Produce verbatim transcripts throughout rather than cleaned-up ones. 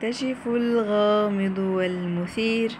يكتشف الغامض والمثير،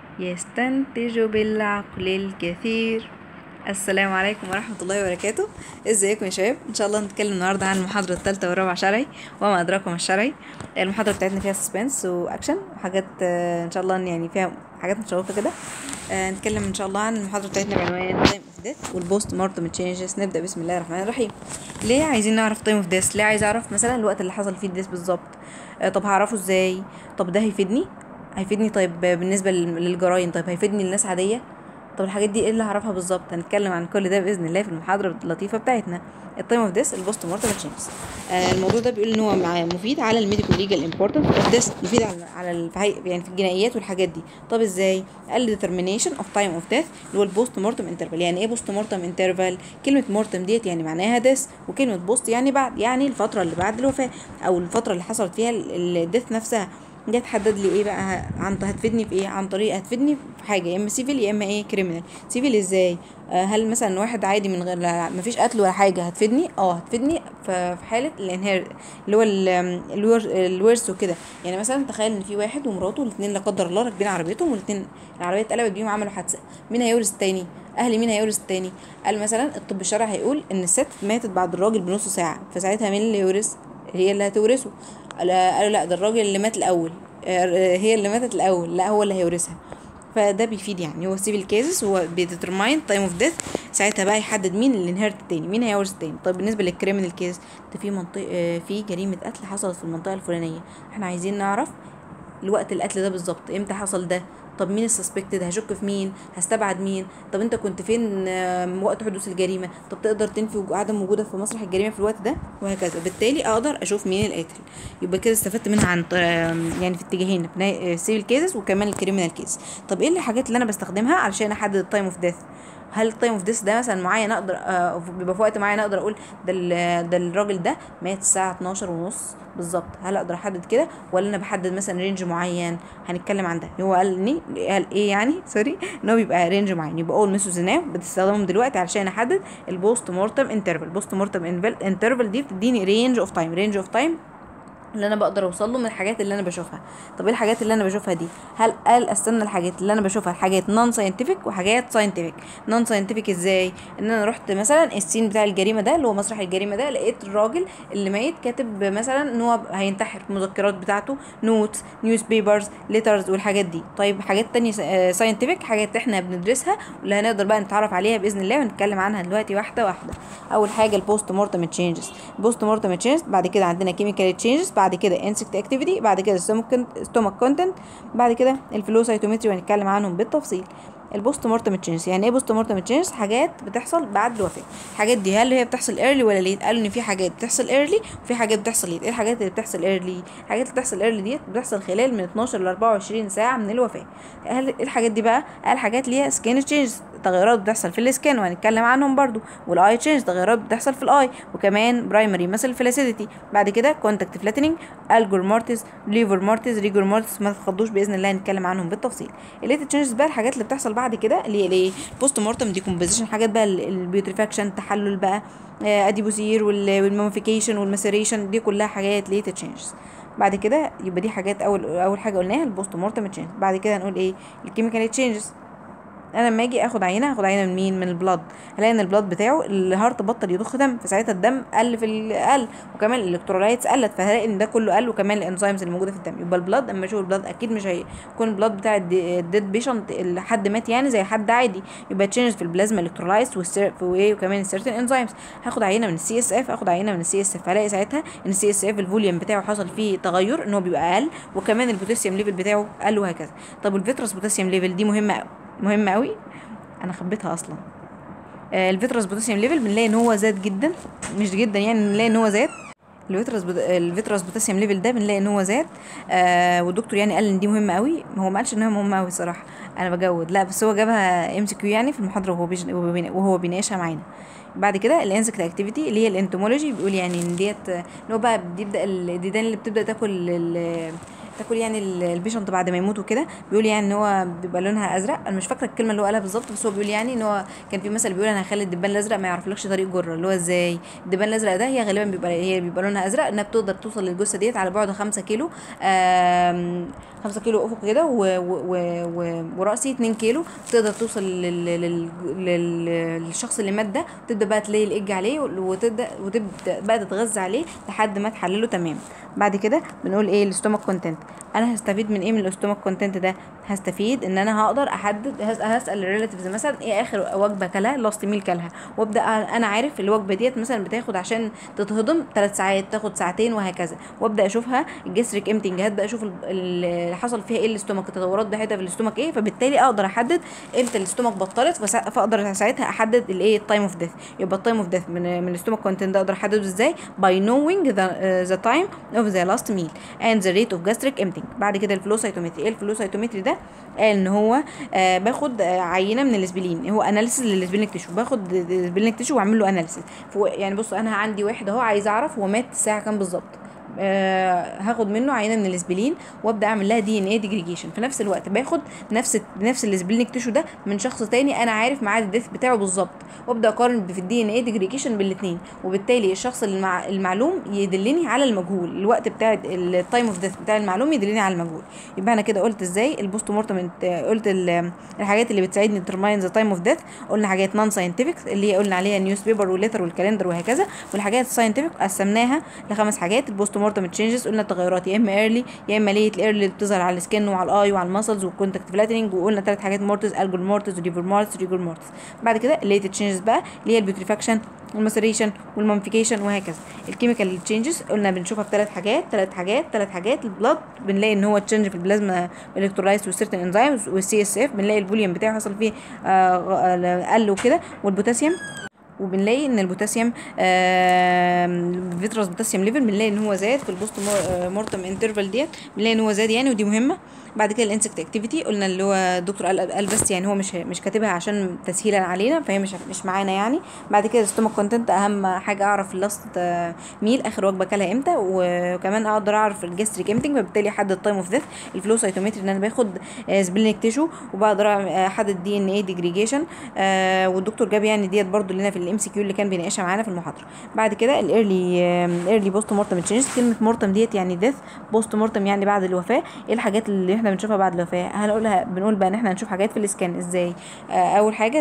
يستنتج بالعقل الكثير. السلام عليكم ورحمة الله وبركاته. ازيكم يا شباب؟ ان شاء الله نتكلم النهارده عن المحاضرة الثالثة والرابعة شرعي وما ادراكم ما الشرعي. المحاضرة بتاعتنا فيها سسبنس واكشن وحاجات آه، ان شاء الله يعني فيها حاجات مشوقة كده. آه، نتكلم ان شاء الله عن المحاضرة بتاعتنا بعنوان تايم اوف ديث والبوست مورتم تشينجز. نبدأ بسم الله الرحمن الرحيم. ليه عايزين نعرف تايم اوف ديث؟ ليه عايز اعرف مثلا الوقت اللي حصل فيه الديث بالظبط؟ آه، طب هعرفه ازاي؟ طب ده هيفيدني هيفيدني طيب بالنسبة لل- للجرايم، طيب هيفيدني للناس عادية؟ طب الحاجات دي ايه اللي هعرفها بالظبط؟ هنتكلم عن كل ده باذن الله في المحاضره اللطيفه بتاعتنا التايم اوف ديس البوست مورتم تشينجز. آه الموضوع ده بيقول ان هو مع- مفيد على الميديكال ليجال امبورتنس اوف ديس، مفيد على على الفهي يعني في الجنائيات والحاجات دي. طب ازاي؟ قال ديترمينيشن اوف تايم اوف ديث اللي هو البوست مورتم انترفال. يعني ايه بوست مورتم انترفال؟ كلمه مورتم ديت يعني معناها ديس، وكلمه بوست يعني بعد، يعني الفتره اللي بعد الوفاه او الفتره اللي حصلت فيها الديث نفسها. دي هتحدد لي ايه بقى؟ عن هتفيدني في ايه؟ عن طريق هتفيدني في حاجه يا اما سيفل يا اما ايه كريمنال. سيفل ازاي؟ آه هل مثلا واحد عادي من غير ما فيش قتل ولا حاجه هتفيدني؟ اه هتفيدني ف- في حاله الانهير اللي هو ال- الور- الورث وكده. يعني مثلا تخيل ان في واحد ومراته الاثنين لا قدر الله راكبين عربيتهم والاثنين العربيه اتقلبت بيهم عملوا حادثه، مين هيورث التاني؟ اهل مين هيورث التاني؟ قال مثلا الطب الشرعي هيقول ان الست ماتت بعد الراجل بنص ساعه، فساعتها مين اللي يورث؟ هي اللي هتورثه. لا- قالوا لا ده الراجل اللي مات الاول، آه، هي اللي ماتت الاول، لا هو اللي هيورثها. فده بيفيد يعني هو سيفل كيسز هو بيديترماين تايم اوف ديث، ساعتها بقى يحدد مين اللي انهرت التاني، مين هيورث التاني. طيب بالنسبه للكريمنال كيس ده في منطقه آه، في جريمه قتل حصلت في المنطقه الفلانيه، احنا عايزين نعرف الوقت القتل ده بالظبط امتى حصل ده. طب مين السسبكتد؟ هشك في مين؟ هستبعد مين؟ طب انت كنت فين آم، وقت حدوث الجريمه؟ طب تقدر تنفي وجو- عدم وجودك في مسرح الجريمه في الوقت ده؟ وهكذا. بالتالي اقدر اشوف مين القاتل. يبقى كده استفدت منها عن ط- آم، يعني في اتجاهين، السيفل كيسز وكمان الكريمنال كيس. طب ايه الحاجات اللي انا بستخدمها علشان احدد التايم اوف ديث؟ هل التايم اوف ديث ده مثلا معين اقدر آه بيبقى في وقت معين اقدر اقول ده ال- ده الراجل ده مات الساعه اتناشر ونص بالظبط؟ هل اقدر احدد كده ولا انا بحدد مثلا رينج معين؟ هنتكلم عن ده. هو قال ني قال ايه يعني سوري ان هو بيبقى رينج معين. يبقى اول ميثودز بتستخدمهم دلوقتي علشان احدد البوست مورتم انترفال. البوست مورتم انترفال دي بتديني رينج اوف تايم رينج اوف تايم اللي انا بقدر اوصل له من الحاجات اللي انا بشوفها. طب ايه الحاجات اللي انا بشوفها دي؟ هل قال استنى الحاجات اللي انا بشوفها حاجات نون ساينتفك وحاجات ساينتفك. نون ساينتفك ازاي؟ ان انا رحت مثلا السين بتاع الجريمه ده اللي هو مسرح الجريمه ده، لقيت الراجل اللي ميت كاتب مثلا ان هو هينتحر، المذكرات بتاعته نوتس نيوز بيبرز ليترز والحاجات دي. طيب حاجات تانية ساينتفك، حاجات احنا بندرسها واللي هنقدر بقى نتعرف عليها باذن الله ونتكلم عنها دلوقتي واحده واحده. اول حاجه البوست مورتم تشينجز. البوست مورتم تشينجز بعد كده عندنا كيميكال تشينجز، بعد كده انسكت اكتيفيتي، بعد كده ستومك كونتنت، بعد كده الفلو سايتومتري وهنتكلم عنهم بالتفصيل. البوست مورتم تشينجز يعني ايه؟ بوست مورتم تشينجز حاجات بتحصل بعد الوفاه. الحاجات دي هل هي بتحصل ايرلي ولا ليت؟ قالوا ان في حاجات بتحصل ايرلي وفي حاجات بتحصل ليت. ايه الحاجات اللي بتحصل ايرلي؟ الحاجات اللي بتحصل ايرلي ديت بتحصل خلال من اتناشر ل اربعة وعشرين ساعه من الوفاه. هل ايه الحاجات دي بقى؟ قال حاجات ليها سكين تشينجز، تغيرات بتحصل في السكين وهنتكلم عنهم برضو. والاي تشينج تغيرات بتحصل في الاي، وكمان برايمري مثل فلاسيديتي. بعد كده كونتاكت فلاتنينج، الجور مورتيز، ليفر مورتيز، ريجور مورتيز، ما تتخضوش باذن الله هنتكلم عنهم بالتفصيل. الليت تشينجز بقى الحاجات اللي بتحصل بعد كده اللي هي الايه؟ بوست مورتم ديكومبوزيشن، حاجات بقى البيوتريفاكشن، تحلل بقى آه، اديبوسير والموميفيكيشن والماسيريشن، دي كلها حاجات ليت تشينجز. بعد كده يبقى دي حاجات اول اول حاجه قلناها البوست مورتم تشينج. بعد كده هنقول ايه؟ الكيميكال تشينجز. انا لما اجي اخد عينه هاخد عينه من مين؟ من البلاد. هلاقي ان البلاد بتاعه الهارت بطل يضخ دم، فساعتها الدم قل في ال- قل، وكمان الالكترولايتس قلت، فهلاقي ان ده كله قل، وكمان الانزيمز اللي موجوده في الدم. يبقى البلاد اما اشوف البلاد اكيد مش هيكون البلاد بتاع الديد بيشنت حد مات يعني زي حد عادي. يبقى تشينج في البلازما الكترولايتس وايه وكمان السيرتين انزيمز. هاخد عينه من السي اس اف اخد عينه من السي اس اف هلاقي ساعتها ان السي اس اف الفوليوم بتاعه حصل فيه تغير، ان هو بيبقى اقل، وكمان البوتاسيوم ليفل بتاعه قل وهكذا. طب الفيترس بوتاسيوم ليفل دي مهمه مهمه قوي، انا خبيتها اصلا. آه الفيترس بوتاسيوم ليفل بنلاقي ان هو زاد جدا، مش جدا يعني، بنلاقي ان هو زاد. الفيترس بوت... الفيترس بوتاسيوم ليفل ده بنلاقي ان هو زاد. آه والدكتور يعني قال ان دي مهمه قوي، هو ما قالش ان هي مهمه قوي صراحه، انا بجود، لا بس هو جابها ام سي كيو يعني في المحاضره وهو بيج... وهو بيناقشها معانا. بعد كده الانسكت اكتيفيتي اللي هي الانتومولوجي، بيقول يعني ان ديت ان هو بقى بيبدا الديدان اللي بتبدا تاكل ال... تاكل يعني البيشنت بعد ما يموت وكده. بيقول يعني ان هو بيبقى لونها ازرق. انا مش فاكره الكلمه اللي هو قالها بالظبط، بس هو بيقول يعني ان هو كان في مثل بيقول انا هخلي الدبان الازرق ما يعرفلكش طريق جره. اللي هو ازاي الدبان الازرق ده هي غالبا بيبقى هي بيبقى لونها ازرق، انها بتقدر توصل للجثه ديت على بعد خمسة كيلو، خمسة كيلو افق كده، وراسي اتنين كيلو. تقدر توصل لل... لل... لل... للشخص اللي مات ده، وتبدا بقى تلاقي الايج عليه، وتبدا وتبدا بقى تتغذى عليه لحد ما تحلله تمام. بعد كده بنقول ايه الاستومك كونتنت. انا هستفيد من ايه من الاستومك كونتنت ده؟ هستفيد ان انا هقدر احدد، هسال الريلاتيفز مثلا ايه اخر وجبه كلها، لاست ميل كلها، وابدا انا عارف الوجبه ديت مثلا بتاخد عشان تتهضم ثلاث ساعات، تاخد ساعتين، وهكذا. وابدا اشوفها الجسريك امتنج، هبدا اشوف اللي حصل فيها ايه الاستومك، التطورات بتاعتها في الاستومك ايه، فبالتالي اقدر احدد امتى الاستومك بطلت، فاقدر ساعتها احدد الايه التايم اوف ديث. يبقى التايم اوف ديث من من الاستومك كونتنت ده اقدر احدده ازاي؟ باي نوينج ذا ذا تايم اوف ذا لاست ميل اند ذا ريت اوف جاستريك امتنج. بعد كده الفلو سايتومتري. ايه الفلو سايتومتري ده؟ قال ان هو آه باخد آه عينه من الاسبلين، هو اناليسيس للاسبلينك تيشو، باخد الاسبلينك تيشو واعمل له اناليسيس. يعني بص انا عندي واحد اهو عايز اعرف هو مات الساعه كام بالظبط، آه هاخد منه عينه من الاسبلين وابدا اعمل لها دي ان اي ديجريجيشن. في نفس الوقت باخد نفس نفس الاسبلينك تيشو ده من شخص تاني انا عارف ميعاد الديث بتاعه بالظبط، وابدا اقارن في الدي ان اي ديجريجيشن بالاثنين، وبالتالي الشخص المع... المعلوم يدلني على المجهول، الوقت بتاع التايم اوف ديث بتاع المعلوم يدلني على المجهول. يبقى انا كده قلت ازاي البوست مورتم، قلت الحاجات اللي بتساعدني ديترماين ذا تايم اوف ديث. قلنا حاجات نون ساينتفك اللي هي قلنا عليها نيوز بيبر والليتر والكالندر وهكذا، والحاجات الساينتفك قسمناها لخمس حاجات. البوست مورتم تشينجز قلنا التغيرات يا اما ايرلي يا اما ليت. الايرلي اللي بتظهر على السكن وعلى الاي وعلى المسلز والكونتاكت فلاتنينج. وقلنا ثلاث حاجات مورتس، الجول مورتس وليفر مورتس وريجول مورتس. بعد كده الليت تشينجز بقى اللي هي البيوتريفاكشن والماسريشن والموميفيكيشن وهكذا. الكيميكال تشينجز قلنا بنشوفها في ثلاث حاجات ثلاث حاجات ثلاث حاجات البلاد بنلاقي ان هو تشينج في البلازما الكترولايتس وسيرتن انزيمز، والسي اس اف بنلاقي الفوليوم بتاعه حصل فيه آه قل وكده، والبوتاسيوم وبنلاقي ان البوتاسيوم فيترس بوتاسيوم ليفل بنلاقي ان هو زاد في البوست مورتم انترفال ديت، بنلاقي ان هو زاد يعني، ودي مهمه. بعد كده الانسكت اكتيفيتي قلنا اللي هو الدكتور قال, قال بس يعني هو مش مش كاتبها عشان تسهيلا علينا، فهي مش مش معانا يعني. بعد كده الستومك كونتنت اهم حاجه اعرف اللاست ميل اخر وجبه كلها امتى، وكمان اقدر اعرف الجاستريك امتنج فبالتالي احدد التايم اوف ديث. الفلو سايتومتري ان انا باخد سبلينك تيشو وبقدر احدد دي ان اي ديجريجيشن، والدكتور جاب يعني ديت برده لنا في الام سي كيو اللي كان بيناقشها معانا في المحاضره. بعد كده الايرلي ايرلي بوست مورتم تشينجز. كلمه مورتم ديت يعني ديث، بوست مورتم يعني بعد الوفاه. ايه الحاجات اللي احنا بنشوفها بعد الوفاه؟ هنقولها بنقول بقى ان احنا هنشوف حاجات في الاسكان ازاي. آه اول حاجه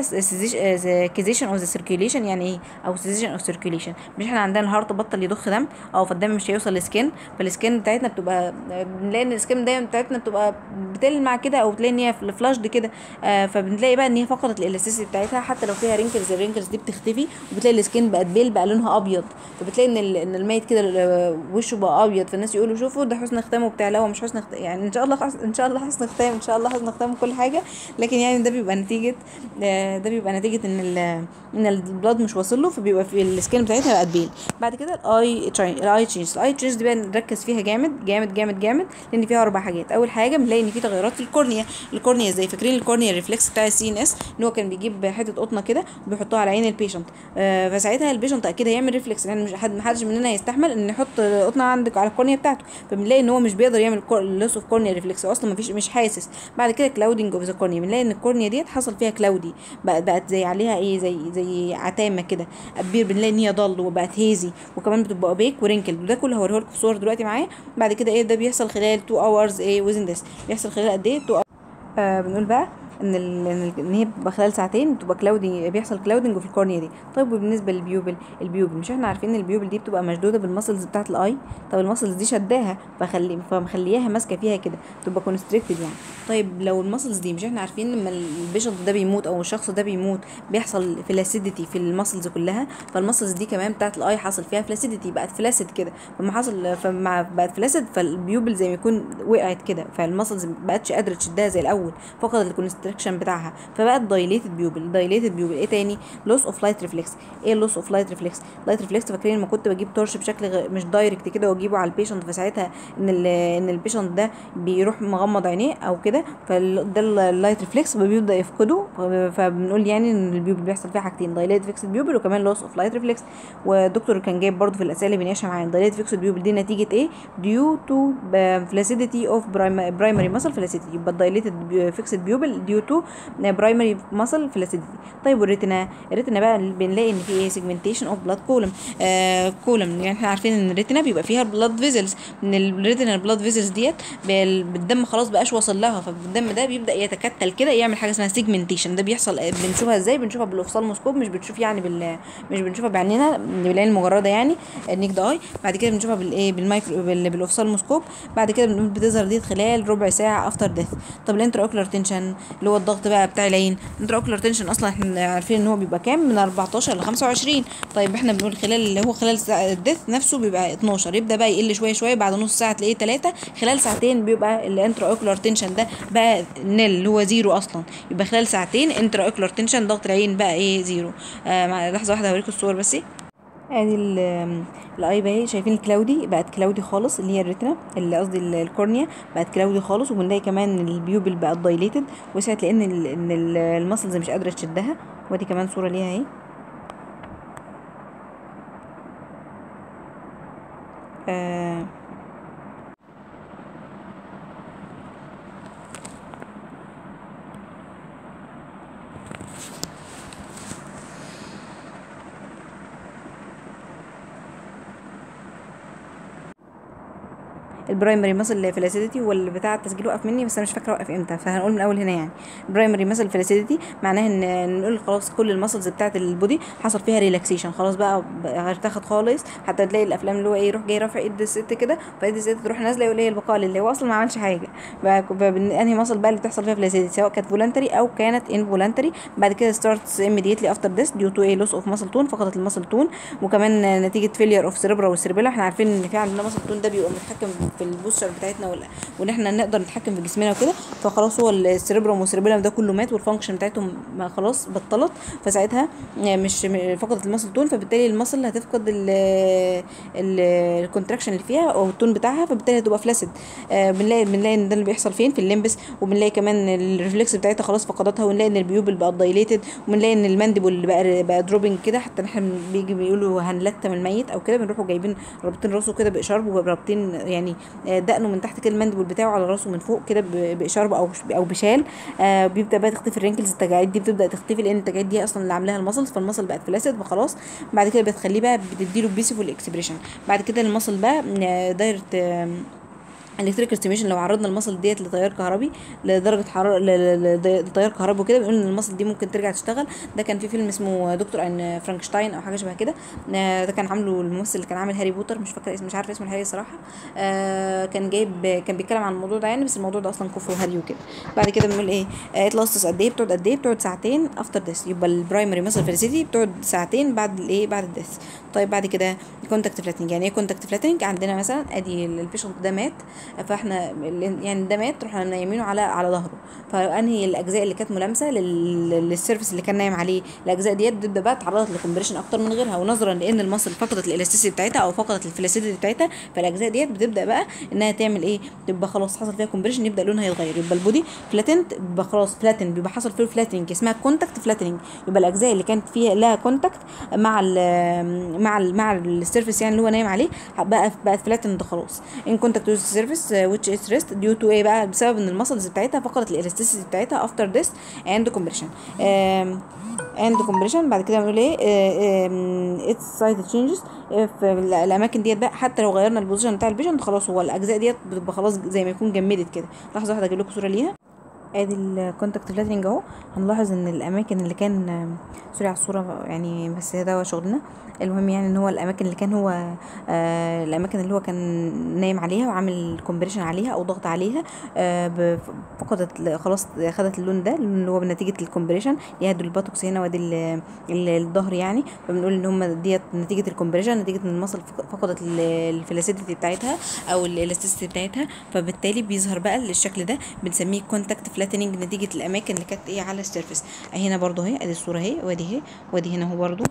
كيزيشن اوف ذا سيركيوليشن. يعني ايه او سيزيشن اوف سيركيوليشن؟ مش احنا عندنا الهارت بطل يضخ دم، او فالدم مش هيوصل للسكن، فالسكن بتاعتنا بتبقى بنلاقي ان السكن دايما بتاعتنا بتبقى بتلمع كده، او بتلاقي ان هي فلاشد كده، آه فبنلاقي بقى ان هي فقدت الالاستيسيتي بتاعتها، حتى لو فيها رينكلز الرينكلز دي بتختفي، وبتلاقي السكين بقت بيل بقى لونها ابيض، فبتلاقي ان ان الميت كده وشه بقى ابيض، فالناس يقولوا شوفوا ده حسن ختام وبتاع. لا هو مش حسن ختام يعني، ان شاء الله حسن ان شاء الله حسن ختام ان شاء الله حسن ختام كل حاجه، لكن يعني ده بيبقى نتيجه ده بيبقى نتيجه ان ان البلاد مش واصل له، فبيبقى في السكين بتاعتها بقت بيل. بعد كده الاي الاي تشينج. الاي تشينج دي بقى نركز فيها جامد جامد جامد جامد، لان فيها اربع حاجات. اول حاجه بنلاقي ان في تغيرات في الكورنيا. الكورنيا ازاي؟ فاكرين الكورنيا الريفلكس بتاع السي ان اس، ان هو كان بيجيب حته قطنه كده وبيحطها على عين البيشنت، آه فساعتها البيشنت اكيد هيعمل ريفلكس، يعني مش حد ما حدش مننا هيستحمل ان يحط قطنه عندك على الكورنيا بتاعته، فبنلاقي ان هو مش بيقدر يعمل لوس اوف كورنيا ريفلكس، اصلا ما فيش مش حاسس. بعد كده كلاودنج اوف ذا كورنيا، بنلاقي ان الكورنيا ديت حصل فيها كلاودي، بقت بقت زي عليها ايه زي زي عتامه كده كبير، بنلاقي ان هي ضل وبقت هيزي، وكمان بتبقى اوبيك ورينكل، وده كله هوريه لكم في صور دلوقتي معايا. بعد كده ايه ده بيحصل خلال اتنين اورز ايه وزن ذس، بيحصل خلال قد ايه اتنين. آه بنقول بقى ان ال ان هي بتبقى خلال ساعتين بتبقى كلاودنج، بيحصل كلاودنج في الكورنيا دي. طيب وبالنسبه للبيوبل، البيوبل مش احنا عارفين ان البيوبل دي بتبقى مشدوده بالمسلز بتاعه الاي؟ طب المسلز دي شداها فخلي فمخلياها ماسكه فيها كده، بتبقى كونستريكتد يعني. طيب لو المسلز دي مش احنا عارفين لما البيشنت ده بيموت او الشخص ده بيموت بيحصل فلاسيديتي في المسلز كلها، فالمسلز دي كمان بتاعه الاي حصل فيها فلاسيديتي، بقت فلاسد كده، فما حصل فما بقت فلاسد، فالبيوبل زي ما يكون وقعت كده، فالمسلز ما بقتش قادره تشدها زي الاول، فقدت الكونستريكشن بتاعها فبقت دايليتد بيوبل. دايليتد بيوبل ايه تاني؟ لوس اوف لايت ريفلكس. ايه لوس اوف لايت ريفلكس؟ لايت ريفلكس فاكرين لما كنت بجيب تورش بشكل غ... مش دايركت كده واجيبه على البيشنت، فساعتها ان ال... ان البيشنت ده بيروح مغمض عينيه او كده، فده اللايت ريفلكس فبيبدا يفقده، فبنقول يعني ان البيوبل بيحصل فيها حاجتين، دايليتد فيكسد بيوبل وكمان لوس اوف لايت ريفلكس. والدكتور كان جايب برضو في الاسئله اللي بيناقشها معانا دايليتد فيكسد بيوبل دي نتيجه ايه؟ ديو تو فلاسيديتي اوف برايمري ماسل فلاسيديتي. يبقى الدايليتد فيكسد بيوبل ديو تو برايمري ماسل فلاسيديتي. طيب والريتنا، الريتنا بقى بنلاقي ان في ايه؟ سيجمنتيشن اوف بلاد كولم. آه كولم يعني احنا عارفين ان الريتنا بيبقى فيها البلاد فيزلز، من الريتنا البلاد فيزلز ديت بالدم خلاص بقاش وصل لها، فالدم ده بيبدا يتكتل كده يعمل حاجه اسمها سيجمنتيشن. ده بيحصل بنشوفها ازاي؟ بنشوفها بالاوفثالموسكوب، مش بنشوف يعني بال مش بنشوفها بعيننا بالعين المجرده يعني النيكد اي، بعد كده بنشوفها بالايه؟ بالمايكرو بالاوفثالموسكوب. بعد كده بنقول بتظهر دي خلال ربع ساعه افتر ديث. طب الانترا اوكلر تنشن اللي هو الضغط بقى بتاع العين، الانترا اوكلر تنشن اصلا احنا عارفين ان هو بيبقى كام؟ من أربعتاشر ل خمسة وعشرين. طيب احنا بنقول خلال اللي هو خلال الديث نفسه بيبقى اتناشر، يبدا بقى يقل شويه شويه، بعد نص ساعه تلاقيه ثلاثة، خلال ساعتين بيبقى الانترا اوكلر تنشن ده بقى نل اللي هو زيرو اصلا، يبقى خلال ساعتين انترا اوكلر تنشن ضغط العين بقى ايه؟ زيرو. آه لحظه واحده هوريكم الصور بس. ادي الاي بقى شايفين الكلاودي بقت كلاودي خالص اللي هي الريتنا اللي قصدي الكورنيا بقت كلاودي خالص، وبنلاقي كمان البيوبل بقت دايليتد وسعت لان ال ان المسلز مش قادره تشدها. ودي كمان صوره ليها اهي. آه البرايمري ماسل فلاسيديتي واللي بتاع التسجيل وقف مني بس انا مش فاكره وقف امتى، فهنقول من اول هنا يعني. البرايمري ماسل فلاسيديتي معناها ان نقول خلاص كل الماسلز بتاعه البودي حصل فيها ريلاكسيشن، خلاص بقى ارتخت خالص. حتى تلاقي الافلام اللي هو ايه؟ يروح جاي رافع ايد الست كده، فايد الست تروح نازله يقول ايه؟ البقاء لله، هو اصلا ما عملش حاجه. انهي ماسل بقى اللي بتحصل فيها فلاسيديتي؟ سواء كانت فولنتري او كانت انفولنتري. بعد كده ستارتس immediately افتر ذس ديو تو ايه؟ لوس اوف ماسل تون، فقدت الماسل تون، وكمان نتيجه فيلير اوف سيربرا والسيربيلا. احنا عارفين ان في عندنا ماسل تون ده بيبقى متحكم في البوستشر بتاعتنا وان احنا نقدر نتحكم في جسمنا وكده، فخلاص هو السيربرم والسيربيلم ده كله مات والفانكشن بتاعتهم خلاص بطلت، فساعتها مش فقدت الماسل تون، فبالتالي الماسل هتفقد الكونتراكشن اللي فيها او التون بتاعها، فبالتالي هتبقى فلاسد. آه بنلاقي بنلاقي ان ده اللي بيحصل فين؟ في الليمبس. وبنلاقي كمان الريفلكس بتاعتها خلاص فقدتها، ونلاقي ان البيوبل بقى دايليتد، وبنلاقي ان المانديبل بقى بقى دروبنج كده. حتى احنا بيجي بيقولوا هنلتم الميت او كده، بنروحوا جايبين رابطين راسه كده باشارب ورابطين يعني دقنه من تحت كده المانديبل بتاعه على راسه من فوق كده باشارب او او بشال. آه بيبدا بقى تختفي الرينكلز، التجاعيد دي بتبدا تختفي لان التجاعيد دي اصلا اللي عاملاها المسلز، فالمسل بقت فلاسد فخلاص. بعد كده بتخليه بقى بتديله بيسيفول اكسبريشن. بعد كده المسل بقى دايره الكتريك ستيميشن. لو عرضنا المصل ديت لتيار كهربي لدرجه حراره لتيار كهربي وكده، بنقول ان المصل دي ممكن ترجع تشتغل. ده كان في فيلم اسمه دكتور ان فرانكشتاين او حاجه شبه كده، ده كان عامله الممثل اللي كان عامل هاري بوتر، مش فاكره اسمه، مش عارفه اسمه الحقيقي الصراحه. آه كان جايب كان بيتكلم عن الموضوع ده يعني، بس الموضوع ده اصلا كفر وهري وكده. بعد كده بنقول ايه؟ اتلاستس قد ايه؟ بتقعد قد ايه؟ بتقعد ساعتين افتر ديس. يبقى البرايمري ماسل فيلسيتي بتقعد ساعتين بعد الايه؟ بعد الديس. طيب بعد كده كونتاكت فلاتنج. يعني ايه كونتاكت فلاتنج؟ عندنا مثلا ادي البيشنت ده مات، فاحنا يعني ده مات رحنا نايمينه على على ظهره، فانهي الاجزاء اللي كانت ملامسه للسيرفس اللي كان نايم عليه، الاجزاء ديت تبدا بقى اتعرضت لكمبريشن اكتر من غيرها، ونظرا لان المصل فقدت الالاستيسيتي بتاعتها او فقدت الفلاسيديتي بتاعتها، فالاجزاء ديت بتبدا بقى انها تعمل ايه؟ تبقى خلاص حصل فيها كومبريشن، يبدا لونها يتغير. يبقى البودي فلاتنت، يبقى خلاص فلاتن، بيبقى حصل فيه فلاتنج اسمها كونتاكت فلاتنج. يبقى الاجزاء اللي كانت فيها لها كونتاكت مع ال مع ال مع السيرفس يعني اللي هو نايم عليه بقى بقت فلاتند خلاص. ان كونتاكت وذ السيرفس which is rest due to ايه بقى؟ بسبب ان المسلز بتاعتها فقدت الالاستيسيتي بتاعتها افتر ديس اند كومبريشن. اند كومبريشن. بعد كده بنقول ايه؟ اتس سايد تشينجز في الاماكن ديت بقى، حتى لو غيرنا البوزيشن بتاع البيشنت خلاص هو الاجزاء ديت بتبقى خلاص زي ما يكون جمدت كده. لحظه واحده اجيب لكم صوره ليها. ادي الكونتاكت فلاترنج اهو. هنلاحظ ان الاماكن اللي كان سوري على الصوره يعني، بس ده شغلنا. المهم يعني ان هو الاماكن اللي كان هو آه الاماكن اللي هو كان نايم عليها وعامل كومبريشن عليها او ضغط عليها آه فقدت خلاص، خدت اللون ده اللي هو بنتيجه الكومبريشن. يهدوا الباتوكس هنا وادي الظهر يعني، فبنقول ان هم ديت نتيجه الكومبريشن، نتيجه ان المصل فقدت الفلاسيديتي بتاعتها او الالاستيسيتي بتاعتها، فبالتالي بيظهر بقى الشكل ده بنسميه كونتاكت فلاتننج نتيجه الاماكن اللي كانت ايه على السيرفيس. هنا برضو اهي ادي الصوره اهي، وادي اهي، وادي هنا اهو برضو.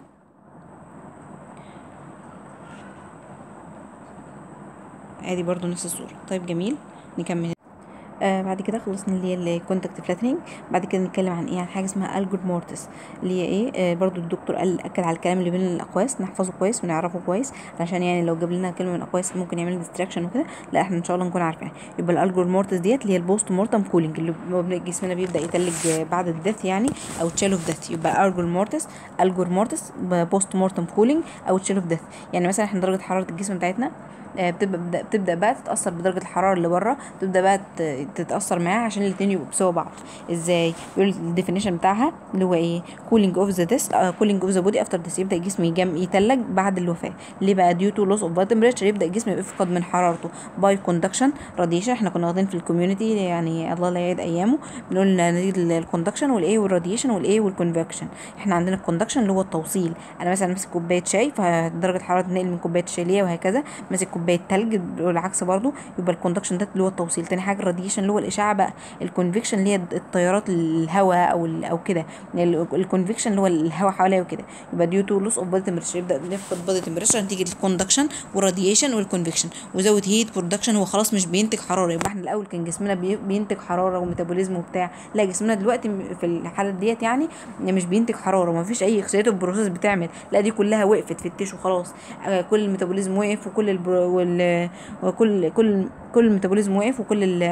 ادي برضو نفس الصوره. طيب جميل، نكمل. آه بعد كده خلصنا اللي هي الكونتاكت فلاتنينج. بعد كده نتكلم عن ايه، عن حاجه اسمها الجور مورتس، اللي هي ايه. آه برضو الدكتور قال اكد على الكلام اللي بين الاقواس، نحفظه كويس ونعرفه كويس، عشان يعني لو جاب لنا كلمه من الاقواس ممكن يعمل ديستراكشن وكده، لا احنا ان شاء الله نكون عارفينها. يبقى الالجور مورتس ديت اللي هي البوست مورتم كولينج، اللي جسمنا بيبدا يتلج بعد الدث يعني، او تشيل اوف دث. يبقى الجور مورتس، الجور مورتس بوست مورتم كولينج او تشيل اوف دث. يعني مثلا احنا درجه حراره الجسم بتاعتنا بتبدا بتبدا بقى تتاثر بدرجه الحراره اللي بره، تبدا بقى تتاثر معاها عشان الاثنين يبقوا بسوا بعض. ازاي؟ بيقول الديفينيشن بتاعها اللي هو ايه، كولينج اوف ذا ديس كولينج اوف ذا بودي افتر ديس. يبدا الجسم يجم يتلج بعد الوفاه. ليه بقى؟ ديو تو لوس اوف بادي تمبريتشر. يبدا الجسم يفقد من حرارته باي كوندكشن راديشن. احنا كنا واخدين في الكوميونتي يعني الله لا يعيد ايامه، بنقول نتيجه الكوندكشن والايه والراديشن والايه والكونفكشن. احنا عندنا الكوندكشن اللي هو التوصيل، انا مثلا ماسك كوبايه شاي فدرجه الحراره تنقل من كوبايه الشاي ليا وهكذا، ماسك كوبايه تلج والعكس برضو. يبقى الكوندكشن ده اللي هو التوصيل. تاني حاجه الراديشن اللي هو الاشعاع بقى. الكونفكشن اللي هي التيارات الهواء او او كده، الكونفكشن اللي هو الهواء حواليا وكده. يبقى ديو تو لوس اوف بادي تمبريتشر، يبدا نفقد بادي تمبريتشر نتيجه الكوندكشن والراديشن والكونفكشن. وزود هيت برودكشن، هو خلاص مش بينتج حراره. يبقى احنا الاول كان جسمنا بينتج حراره وميتابوليزم وبتاع، لا جسمنا دلوقتي في الحاله ديت يعني مش بينتج حراره، وما فيش اي اكسيديتيف بروسيس بتعمل، لا دي كلها وقفت في التيشو خلاص. كل الميتابوليزم وقف، وكل البرو وال وكل كل كل الميتابوليزم وقف، وكل ال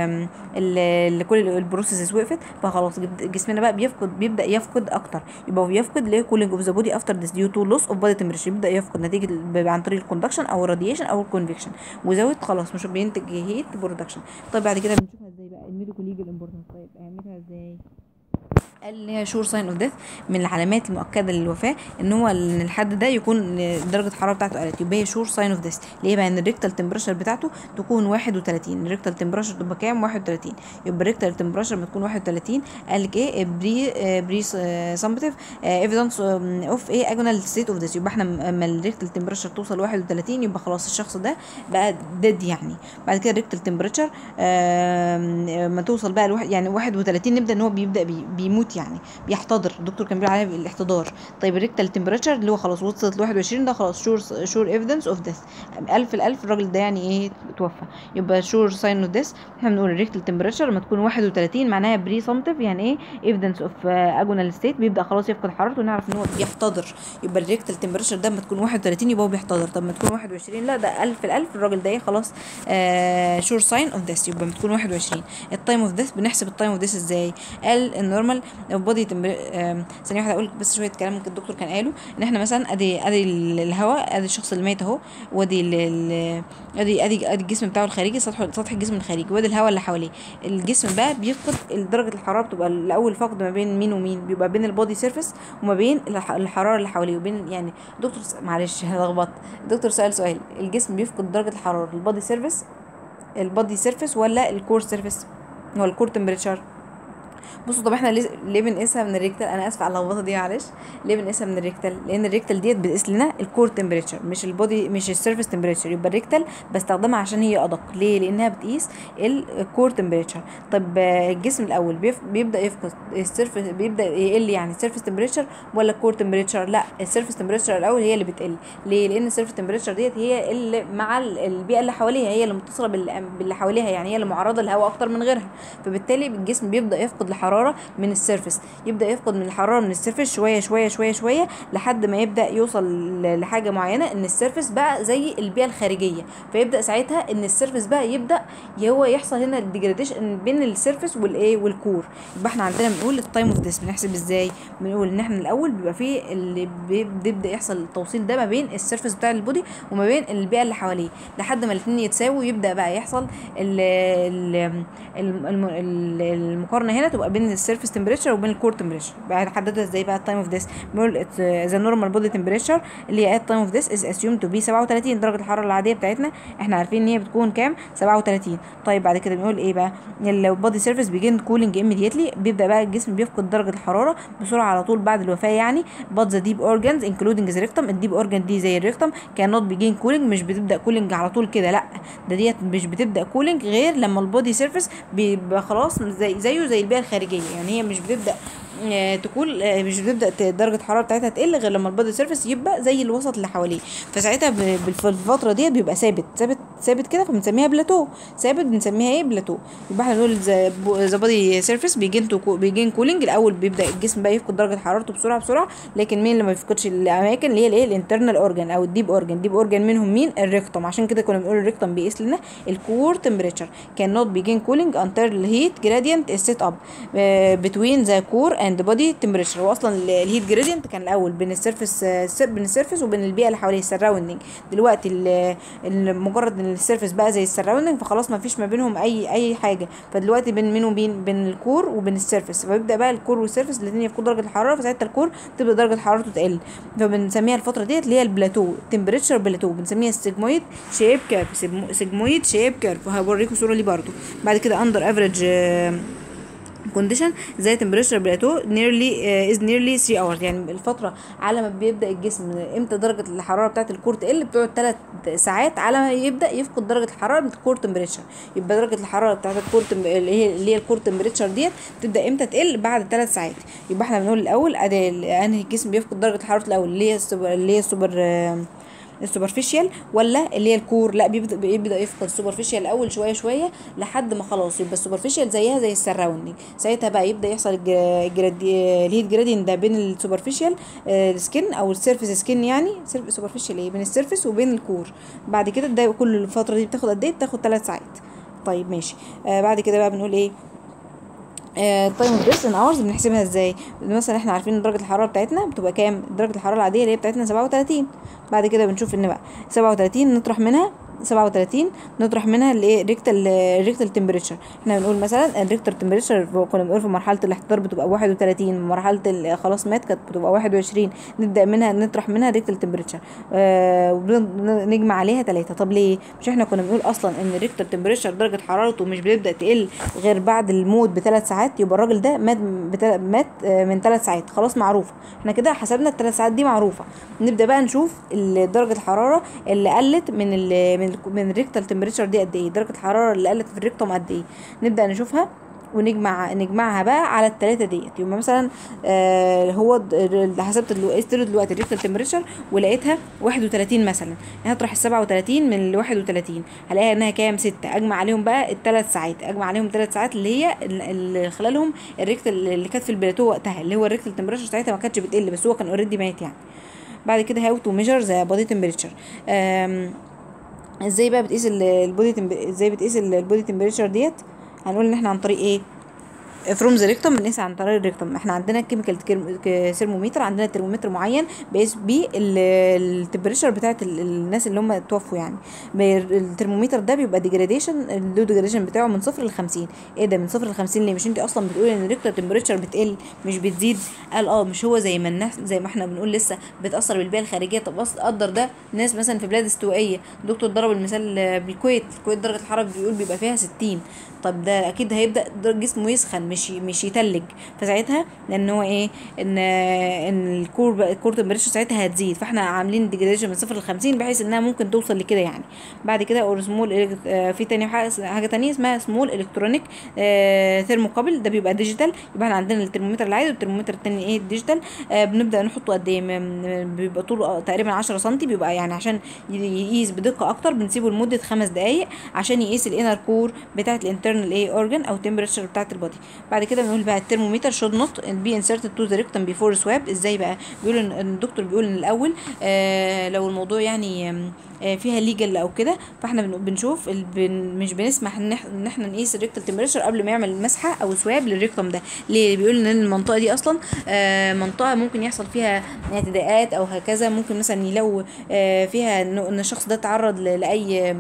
ال كل البروسيسز وقفت، فخلاص جسمنا بقى بيفقد بيبدا يفقد اكتر. يبقى بيفقد ليه كولينج اوف ذا بودي افتر ديس ديو تو لوس اوف بادي تمبريتشر. يبدا يفقد نتيجه عن طريق الكوندكشن او الراديشن او الكونفكشن، وزود خلاص مش بينتج هيت برودكشن. طيب بعد كده بنشوفها ازاي بقى الميديكال ليجل امبورتنس. طيب اهميتها ازاي؟ قال اللي هي شور ساين اوف ديث، من العلامات المؤكده للوفاه ان هو ان الحد ده يكون درجه الحراره بتاعته قلت. يبقى هي شور ساين اوف ديث. ليه بقى؟ ان الريكتال تمبريتشر بتاعته تكون واحد وتلاتين. الريكتال تمبريتشر تبقى كام؟ واحد وتلاتين. يبقى الريكتال تمبريتشر لما تكون واحد وتلاتين قال لك ايه؟ بري بري سامبتيف ايفيدنس اوف ايه اجونال ستيت اوف ديث. يبقى احنا لما الريكتال تمبريتشر توصل واحد وتلاتين يبقى خلاص الشخص ده بقى ديد يعني. بعد كده الريكتال تمبريتشر ما توصل بقى لواحد يعني واحد وتلاتين نبدا ان هو بيبدا بي بيموت يعني، بيحتضر. الدكتور كان بيقول عليها الاحتضار. طيب الريكتال تمبريتشر اللي هو خلاص وصلت ل واحد وعشرين ده خلاص شور شور ايفيدنس اوف ديث. ألف الألف الراجل ده يعني ايه توفى. يبقى شور ساين اوف ديث. احنا بنقول الريكتال تمبريتشر لما تكون واحد وتلاتين معناها بري سامتيف، يعني ايه ايفيدنس اوف اجونال ستيت، بيبدا خلاص يفقد حرارته ونعرف ان هو بيحتضر. يبقى الريكتال تمبريتشر ده لما تكون واحد وتلاتين يبقى هو بيحتضر. طب ما تكون واحد وعشرين لا ده ألف الألف الراجل ده ايه خلاص آه شور ساين اوف ديث. يبقى بتكون واحد وعشرين. التايم اوف ديث بنحسب التايم اوف ديث ازاي؟ قال النورمال بودي ثانيه واحده اقول لك بس شويه كلام ممكن الدكتور كان قاله. ان احنا مثلا ادي ادي الهواء، ادي الشخص اللي ميت اهو، وادي ادي ادي ادي الجسم بتاعه الخارجي، سطح سطح الجسم الخارجي، وادي الهواء اللي حواليه. الجسم بقى بيفقد درجه الحراره، بتبقى الاول فقد ما بين مين ومين؟ بيبقى بين البودي سيرفيس وما بين الحراره اللي حواليه وبين يعني دكتور معلش لخبطت. الدكتور سأل سؤال، الجسم بيفقد درجه الحراره البودي سيرفيس البودي سيرفيس ولا الكور سيرفيس ولا الكور تمبريتشر؟ بصوا طب احنا ليه, ليه بنقيسها من الريكتال؟ انا اسفه على اللخبطه دي معلش. ليه بنقيسها من الريكتال؟ لان الريكتال ديت بتقيس لنا الكور تمبريتشر مش البودي مش السيرفيس تمبريتشر. يبقى الريكتال بستخدمها عشان هي ادق. ليه؟ لانها بتقيس الكور تمبريتشر. طب الجسم الاول بيبدا يفقد السيرفيس، بيبدا يقل يعني السيرفيس تمبريتشر ولا الكور تمبريتشر؟ لا السيرفيس تمبريتشر الاول هي اللي بتقل. ليه؟ لان السيرفيس تمبريتشر ديت هي اللي مع البيئه اللي حواليها، هي اللي متصله باللي حواليها يعني، هي اللي معرضه للهواء اكتر من غيرها. فبالتالي الجسم بيبدا يفقد الحراره من السيرفيس، يبدا يفقد من الحراره من السيرفيس شويه شويه شويه شويه لحد ما يبدا يوصل لحاجه معينه ان السيرفيس بقى زي البيئه الخارجيه. فيبدا ساعتها ان السيرفيس بقى يبدا هو يحصل هنا الديجراديشن بين السيرفيس والايه والكور. يبقى احنا عندنا بنقول التايم اوف ديس بنحسب ازاي؟ بنقول ان احنا الاول بيبقى فيه اللي بيبدا يحصل التوصيل ده ما بين السيرفيس بتاع البودي وما بين البيئه اللي حواليه لحد ما الاثنين يتساووا، يبدا بقى يحصل ال ال المقارنه هنا تبقى بين السيرفيس تمبريتشر وبين الكور تمبريتشر. بقى نحددها ازاي بقى التايم اوف ديس؟ بنقول ذا نورمال بودي تمبريتشر اللي هي التايم اوف ديس از اسيوم تو بي سبعة وتلاتين. درجه الحراره العاديه بتاعتنا احنا عارفين ان هي بتكون كام؟ سبعة وتلاتين. طيب بعد كده بنقول ايه بقى؟ البودي سيرفيس بيجين كولينج ايميديتلي، بيبدا بقى الجسم بيفقد درجه الحراره بسرعه على طول بعد الوفاه يعني. but the deep organs including the rectum، الديب اورجان دي زي الريكتم cannot begin cooling، مش بتبدا كولينج على طول كده، لا ده ديت مش بتبدا كولينج غير لما البودي سيرفيس بيبقى خلاص زي زيه زي البيئه الخارجيه، يعني هي مش بتبدا تكون مش بتبدا درجه الحراره بتاعتها تقل غير لما البادي سيرفيس يبقى زي الوسط اللي حواليه. فساعتها في الفتره ديت بيبقى ثابت ثابت ثابت كده، فبنسميها بلاتو. ثابت بنسميها ايه؟ بلاتو. يبقى احنا نقول ذا بادي سيرفيس بيجين بيجين كولينج. الاول بيبدا الجسم بقى يفقد درجه حرارته بسرعه بسرعه، لكن مين اللي ما بيفقدش؟ الاماكن اللي هي الايه الانترنال اورجان او الديب اورجان. ديب اورجان منهم مين؟ الريكتوم. عشان كده كنا بنقول الريكتوم بيقيس لنا الكور تمبريتشر. كان نوت بيجين كولينج انتر الهيت جرادينت سيت اب بتوين ذا كور اند بادي تمبريتشر. هو اصلا الهيت جرادينت كان الاول بين السيرفيس بين السيرفيس وبين البيئه اللي حواليه السراوندنج. دلوقتي مجرد ان السيرفيس بقى زي السراوندنج فخلاص ما فيش ما بينهم اي اي حاجه، فدلوقتي بين مين وبين بين الكور وبين السيرفيس، فبيبدا بقى الكور والسيرفيس الاثنين يفقدوا درجه الحراره، فساعتها الكور تبدا درجه حرارته تقل. فبنسميها الفتره ديت اللي هي البلاتو تمبريتشر بلاتو. بنسميها السيجمويد شيب كيرف. سيجمويد شيب كيرف، وهوريكم صوره ليه برده بعد كده. اندر افريج كونديشن زي تمبريتشر بلاتو نيرلي از نيرلي ثلاثة اورز. يعني الفتره على ما بيبدا الجسم امتى درجه الحراره بتاعه الكور تقل بتقعد ثلاث ساعات على ما يبدا يفقد درجه الحراره من الكور تمبريتشر. يبقى درجه الحراره بتاعه الكور تم... اللي هي اللي هي الكور تمبريتشر ديت تبدا امتى تقل؟ بعد ثلاث ساعات. يبقى احنا بنقول الاول ادي انهي الجسم بيفقد درجه الحراره الاول اللي هي السوبر اللي هي السوبر السوبرفيشال ولا اللي هي الكور؟ لا، بيبدا بيبدا يفقد السوبرفيشال الاول شويه شويه لحد ما خلاص يبقى السوبرفيشال زيها زي السراوندنج. ساعتها بقى يبدا يحصل الجرادي الهيت جرادينت ده بين السوبرفيشال سكين او السيرفيس سكين، يعني سوبرفيشال ايه بين السيرفيس وبين الكور. بعد كده ده كل الفتره دي بتاخد قد ايه؟ بتاخد ثلاث ساعات. طيب ماشي. آه بعد كده بقى بنقول ايه؟ التايم اوف ديس ان اورز بنحسبها ازاي؟ مثلا احنا عارفين ان درجه الحراره بتاعتنا بتبقى كام؟ درجه الحراره العاديه اللي هي بتاعتنا سبعة وثلاثين. بعد كده بنشوف ان بقى سبعة وثلاثين نطرح منها سبعة وثلاثين نطرح منها الايه؟ ريكتال ريكتال تمبريتشر. احنا بنقول مثلا الريكتال تمبريتشر كنا بنقول في مرحله الاحتضار بتبقى واحد وثلاثين، مرحله خلاص مات كانت بتبقى واحد وعشرين. نبدا منها نطرح منها ريكتال تمبريتشر آه ونجمع عليها ثلاثة. طب ليه؟ مش احنا كنا بنقول اصلا ان الريكتال تمبريتشر درجه حرارته مش بتبدا تقل غير بعد الموت بثلاث ساعات؟ يبقى الراجل ده مات بتل... مات من ثلاث ساعات، خلاص معروفه. احنا كده حسبنا الثلاث ساعات دي معروفه. نبدا بقى نشوف درجه الحراره اللي قلت من ال من من الريكتال تمبريتشر دي قد ايه، درجه الحراره اللي قلت في الريكتوم قد ايه. نبدا نشوفها ونجمع نجمعها بقى على الثلاثه ديت. يبقى مثلا آه هو اللي حسبت قست دلوقتي الريكتال تمبريتشر ولقيتها واحد وثلاثين مثلا، هطرح ال سبعة وثلاثين من ال واحد وثلاثين هلاقيها انها كام؟ ستة. اجمع عليهم بقى الثلاث ساعات، اجمع عليهم ثلاث ساعات اللي هي اللي خلالهم الريكتال اللي كانت في البلاتو وقتها، اللي هو الريكتال تمبريتشر ساعتها ما كانتش بتقل بس هو كان اوريدي مات يعني. بعد كده هاو تو ميجر ذا بودي تمبريتشر. ازاي بقى بتقيس البودي تمب... ازاي بتقيس البودي تمبريتشر ديت؟ هنقول ان احنا عن طريق ايه؟ فروم ذا ريكتوم. بنقيس عن طريق الريكتوم. احنا عندنا كيميكال ثيرمومتر، عندنا ترمومتر معين بيقيس بيه التمبريتشر بتاعت الناس اللي هم توفوا يعني. الترمومتر ده بيبقى ديجراديشن، اللو ديجراديشن بتاعه من صفر ل خمسين. ايه ده من صفر ل خمسين ليه؟ مش انت اصلا بتقولي ان الريكتال تمبريتشر بتقل مش بتزيد؟ قال اه مش هو زي ما الناس زي ما احنا بنقول لسه بتاثر بالبيئه الخارجيه. طب اصل قدر ده ناس مثلا في بلاد استوائيه، دكتور ضرب المثال بالكويت. الكويت درجه الحراره بيقول بيبقى فيها ستين. طب ده اكيد هيبدا جسمه يسخن مش مش يتلج، فساعتها لان هو ايه ان ان الكور الكور تمبريتشر ساعتها هتزيد. فاحنا عاملين ديجريديشن من صفر ل خمسين بحيث انها ممكن توصل لكده يعني. بعد كده اور سمول في تاني حاجه تانية اسمها سمول الكترونيك ثيرموكابل. ده بيبقى ديجيتال. يبقى احنا عندنا الترمومتر العادي والترمومتر التاني ايه الديجيتال. بنبدا نحطه قد ايه؟ بيبقى طوله تقريبا عشرة سم. بيبقى يعني عشان يقيس بدقه اكتر بنسيبه لمده خمس دقائق عشان يقيس الانر كور بتاعه الانترنال ايه اورجان او تمبريتشر بتاعه البودي. بعد كده بنقول بقى الترمومتر should not be inserted to the rectum before swab. ازاي بقى؟ بيقول ان الدكتور بيقول ان الاول آه لو الموضوع يعني آه فيها ليجل او كده فاحنا بنشوف بن مش بنسمح ان احنا نقيس الريكتال تمبريتشر قبل ما يعمل مسحه او سواب للريكتوم ده. ليه؟ بيقول ان المنطقه دي اصلا آه منطقه ممكن يحصل فيها اعتداءات او هكذا. ممكن مثلا يلاقوا آه فيها ان الشخص ده تعرض لاي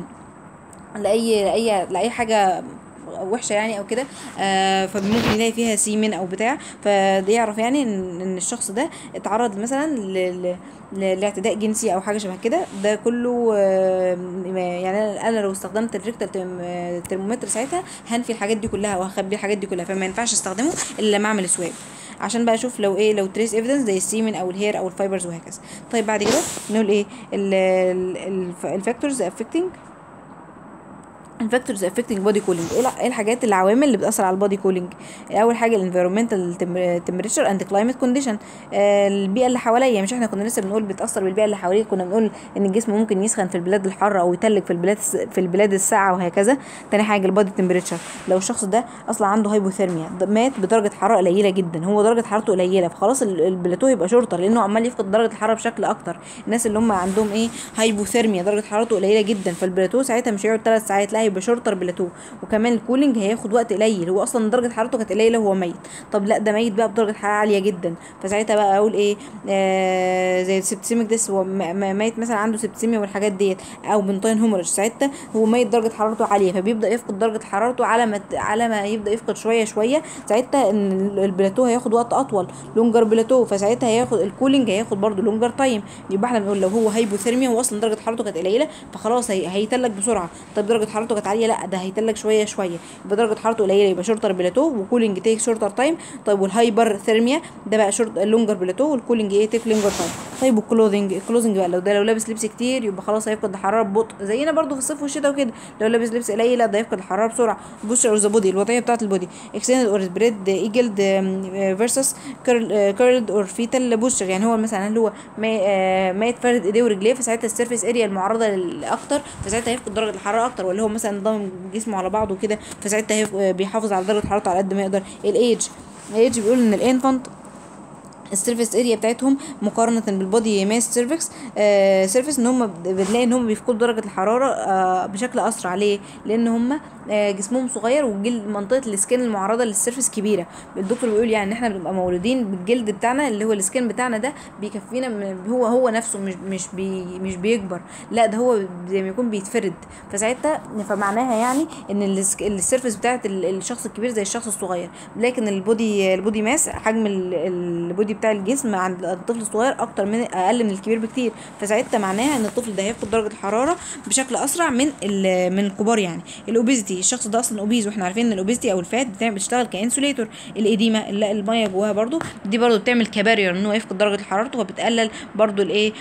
لاي لاي لاي حاجه وحشه يعني او كده. آه فممكن يلاقي فيها سيمن او بتاع، فده يعرف يعني ان, إن الشخص ده اتعرض مثلا ل لاعتداء جنسي او حاجه شبه كده. ده كله آه يعني انا لو استخدمت الريكتال ترمومتر ساعتها هنفي الحاجات دي كلها وهخبي الحاجات دي كلها، فما ينفعش استخدمه الا لما اعمل سواب عشان بقى اشوف لو ايه لو تريس ايفيدنس زي السيمن او الهير او الفايبرز وهكذا. طيب بعد كده نقول ايه الفاكتورز افكتنج الفاكتورز افكتنج بودي كولينج، ايه الحاجات العوامل اللي بتاثر على البودي كولينج؟ اول حاجه الانفيرومنتال تمبريتشر اند كلايمت كونديشن، البيئه اللي حواليا. مش احنا كنا لسه بنقول بتاثر بالبيئه اللي حواليك؟ كنا بنقول ان الجسم ممكن يسخن في البلاد الحاره او يتلج في البلاد في البلاد الساقعه وهكذا. تاني حاجه البودي تمبريتشر، لو الشخص ده اصلا عنده هايبوثيرميا، مات بدرجه حراره قليله جدا، هو درجه حرارته قليله، فخلاص البلاتو يبقى شورتر لانه عمال يفقد درجه الحراره بشكل اكتر. الناس اللي هم عندهم ايه هايبوثيرميا درجه حرارته قليله جدا، فالبلاتو ساعتها مش هيقعد ثلاث ساعات، لا هيبقى شورتر بلاتو. وكمان الكولينج هياخد وقت قليل، هو اصلا درجه حرارته كانت قليله وهو ميت. طب لا ده ميت بقى بدرجه حراره عاليه جدا، فساعتها بقى اقول ايه آه زي السبتسيميك ديس، هو ميت مثلا عنده سبتسيميا والحاجات ديت، او بنطين هوموريج، ساعتها هو ميت درجه حرارته عاليه، فبيبدا يفقد درجه حرارته على ما على ما يبدا يفقد شويه شويه. ساعتها ان البلاتو هياخد وقت اطول، لونجر بلاتو، فساعتها هياخد الكولينج هياخد برده لونجر تايم. يبقى احنا بنقول لو هو هايبوثيرميا هو اصلا درجه حرارته كانت قليله، فخلاص هي هيتلج بسرعه. طب درجه حرارته كانت عاليه، لا ده هيتلج شويه شويه، يبقى درجه حرارته قليله يبقى شورتر بلاتو وكولينج تيك شورتر تايم. طيب والهايبر ثيرميا ده بقى شورت لونجر بلاتو والكولينج ايه تيك لونجر تايم. طيب والكلوزنج، الكلوزنج بقى لو ده لو لابس لبس كتير يبقى خلاص هيفقد الحراره ببطء زينا برده في الصيف والشتاء وكده. لو لابس لبس قليل لا ده هيفقد الحراره بسرعه. بوستر ذا بودي، الوضعيه بتاعه البودي، اكستندد اور سبريد ايجلد فيرسس كيرلد اور فيتال بوستر، يعني هو مثلا هل هو ما يتفرد ايديه ورجليه فساعتها السيرفيس اريا المعرضه اكتر، فساعتها هيفقد درجه الحراره اكتر، ولا هو مثلا ضامن جسمه على بعضه كده فساعتها بيحافظ على درجه حرارته على قد ما يقدر. الايدج، الايدج بيقول ان الانفانت السيرفيس اريا بتاعتهم مقارنه بالبودي ماس سيرفكس آه سيرفيس ان هم بنلاقي ان هم بيفقدوا درجه الحراره آه بشكل اسرع. ليه؟ لان هم آه جسمهم صغير وجلد منطقه السكين المعرضه للسيرفيس كبيره. الدكتور بيقول يعني ان احنا بنبقى مولودين بالجلد بتاعنا اللي هو السكين بتاعنا ده بيكفينا، هو هو نفسه مش مش بي مش بيكبر، لا ده هو زي ما يكون بيتفرد. فساعتها فمعناها يعني ان السيرفيس بتاعت الشخص الكبير زي الشخص الصغير، لكن البودي البودي ماس حجم البودي بتاع الجسم عند الطفل الصغير اكتر من اقل من الكبير بكتير، فساعتها معناها ان الطفل ده هيفقد درجه الحراره بشكل اسرع من من الكبار. يعني الاوبيزيتي، الشخص ده اصلا اوبيز واحنا عارفين ان الاوبيزيتي او الفات بتعمل بتشتغل كانسوليتور. الايديما اللي الميه جواها برده دي برده بتعمل كبارير ان هو يفقد درجه حرارته، فبتقلل برده الايه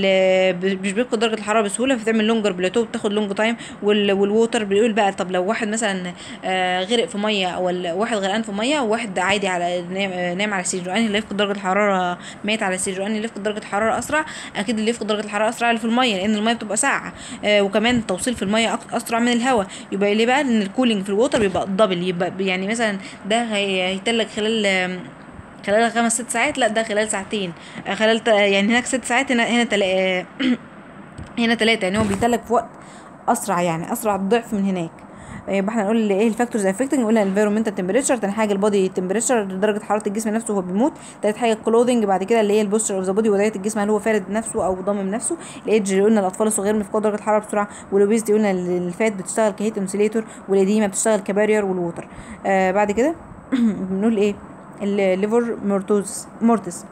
مش بيفقد درجه الحراره بسهوله، فبتعمل لونجر بلاتو بتاخد لونج تايم. والووتر بيقول بقى طب لو واحد مثلا آه غرق في ميه او واحد غرقان في ميه وواحد عادي على نام, نام على سريره، انهي اللي هيفقد درجه الحراره مات على سريره؟ انهي اللي يفقد درجه الحراره اسرع؟ اكيد اللي يفقد درجه الحراره اسرع اللي في الميه، لان الميه بتبقى ساقعه آه وكمان التوصيل في الميه اسرع من الهواء. يبقى ليه بقى؟ ان الكولينج في الووتر بيبقى دبل، يبقى يعني مثلا ده هيتلج خلال خلال خمس ست ساعات، لا ده خلال ساعتين، خلال يعني هناك ست ساعات، هنا هنا تلا هنا تلاتة، يعني هو بيتلج في وقت اسرع، يعني اسرع الضعف من هناك. يبقى احنا نقول ايه الفاكتورز افكتنج؟ قلنا الانفيرومنتال تمبريتشر، تاني حاجه البودي تمبريتشر درجه حراره الجسم نفسه وهو بيموت، تالت حاجه الكلوذنج، بعد كده اللي هي البوستر اوف ذا بودي وضعيه الجسم هل هو فارد نفسه او ضامم نفسه. الايدج اللي قلنا الاطفال الصغيرين بيفقدوا درجه الحراره بسرعه، والاوبيزيتي قلنا الفات بتشتغل كهيت انسوليتور، والاديمه بتشتغل كبارير، والووتر. آه بعد كده بنقول ايه الليفر مورتوز مورتس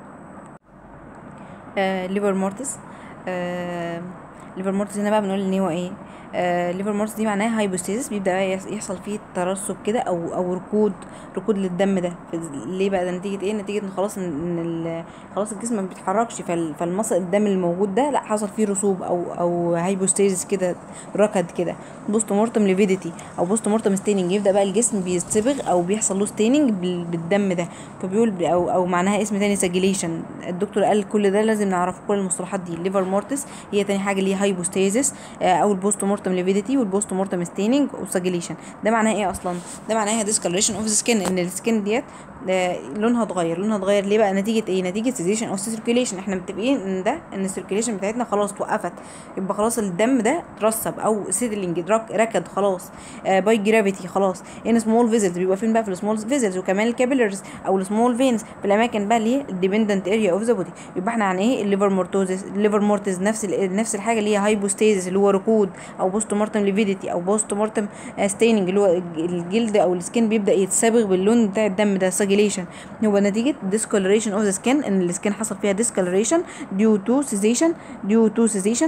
آه ليفر مورتس آه ليفر مورتس هنا بقى بنقول ان هو ايه آه ليفر مورتس دي معناها هايبوستيزيس، بيبدا يحصل فيه ترسب كده او او ركود ركود للدم ده. ليه بقى؟ ده نتيجه ايه؟ نتيجه ان خلاص ان خلاص الجسم ما بيتحركش، فالمصل الدم الموجود ده لا حصل فيه رسوب او او هايبوستيزيس كده، ركد كده. بوست مورتم ليفيديتي او بوست مورتم ستيننج، يبدا بقى الجسم بيصبغ او بيحصل له ستيننج بالدم ده، فبيقول او او معناها اسم تاني ساجيليشن. الدكتور قال كل ده لازم نعرف كل المصطلحات دي. الليفر مورتس هي تاني حاجه اللي هي هايبوستيزيس او البوست مورتم ليفيديتي والبوست مورتم ستيننج وساجيليشن. ده معناها ايه اصلا؟ ده معناها ديسكولريشن اوف ذا سكين، ان السكين ديت لونها اتغير. لونها اتغير ليه بقى؟ نتيجه ايه؟ نتيجه سيزيشن او سيركيليشن. احنا متفقين ان ده ان السيركيليشن بتاعتنا خلاص توقفت، يبقى خلاص الدم ده ترسب او سيدلينج ركد خلاص باي جرافيتي خلاص. ان سمول فيزلز بيبقى فين بقى؟ في السمول فيزلز، وكمان الكابيلرز او السمول فينز في الاماكن بقى اللي هي الديبندنت اريا اوف ذا بودي. يبقى احنا عن ايه الليفر مورتوزيس؟ الليفر مورتز نفس نفس الحاجه اللي هي هايبوستيزيس اللي هو ركود، او بوست مورتم ليفيديتي او بوست مورتم ستيننج اللي هو الجلد او السكين بيبدا يتصبغ باللون بتاع الدم ده، ساجيليشن. هو نتيجه discoloration of the skin، ان السكين حصل فيها discoloration due to cessation due to cessation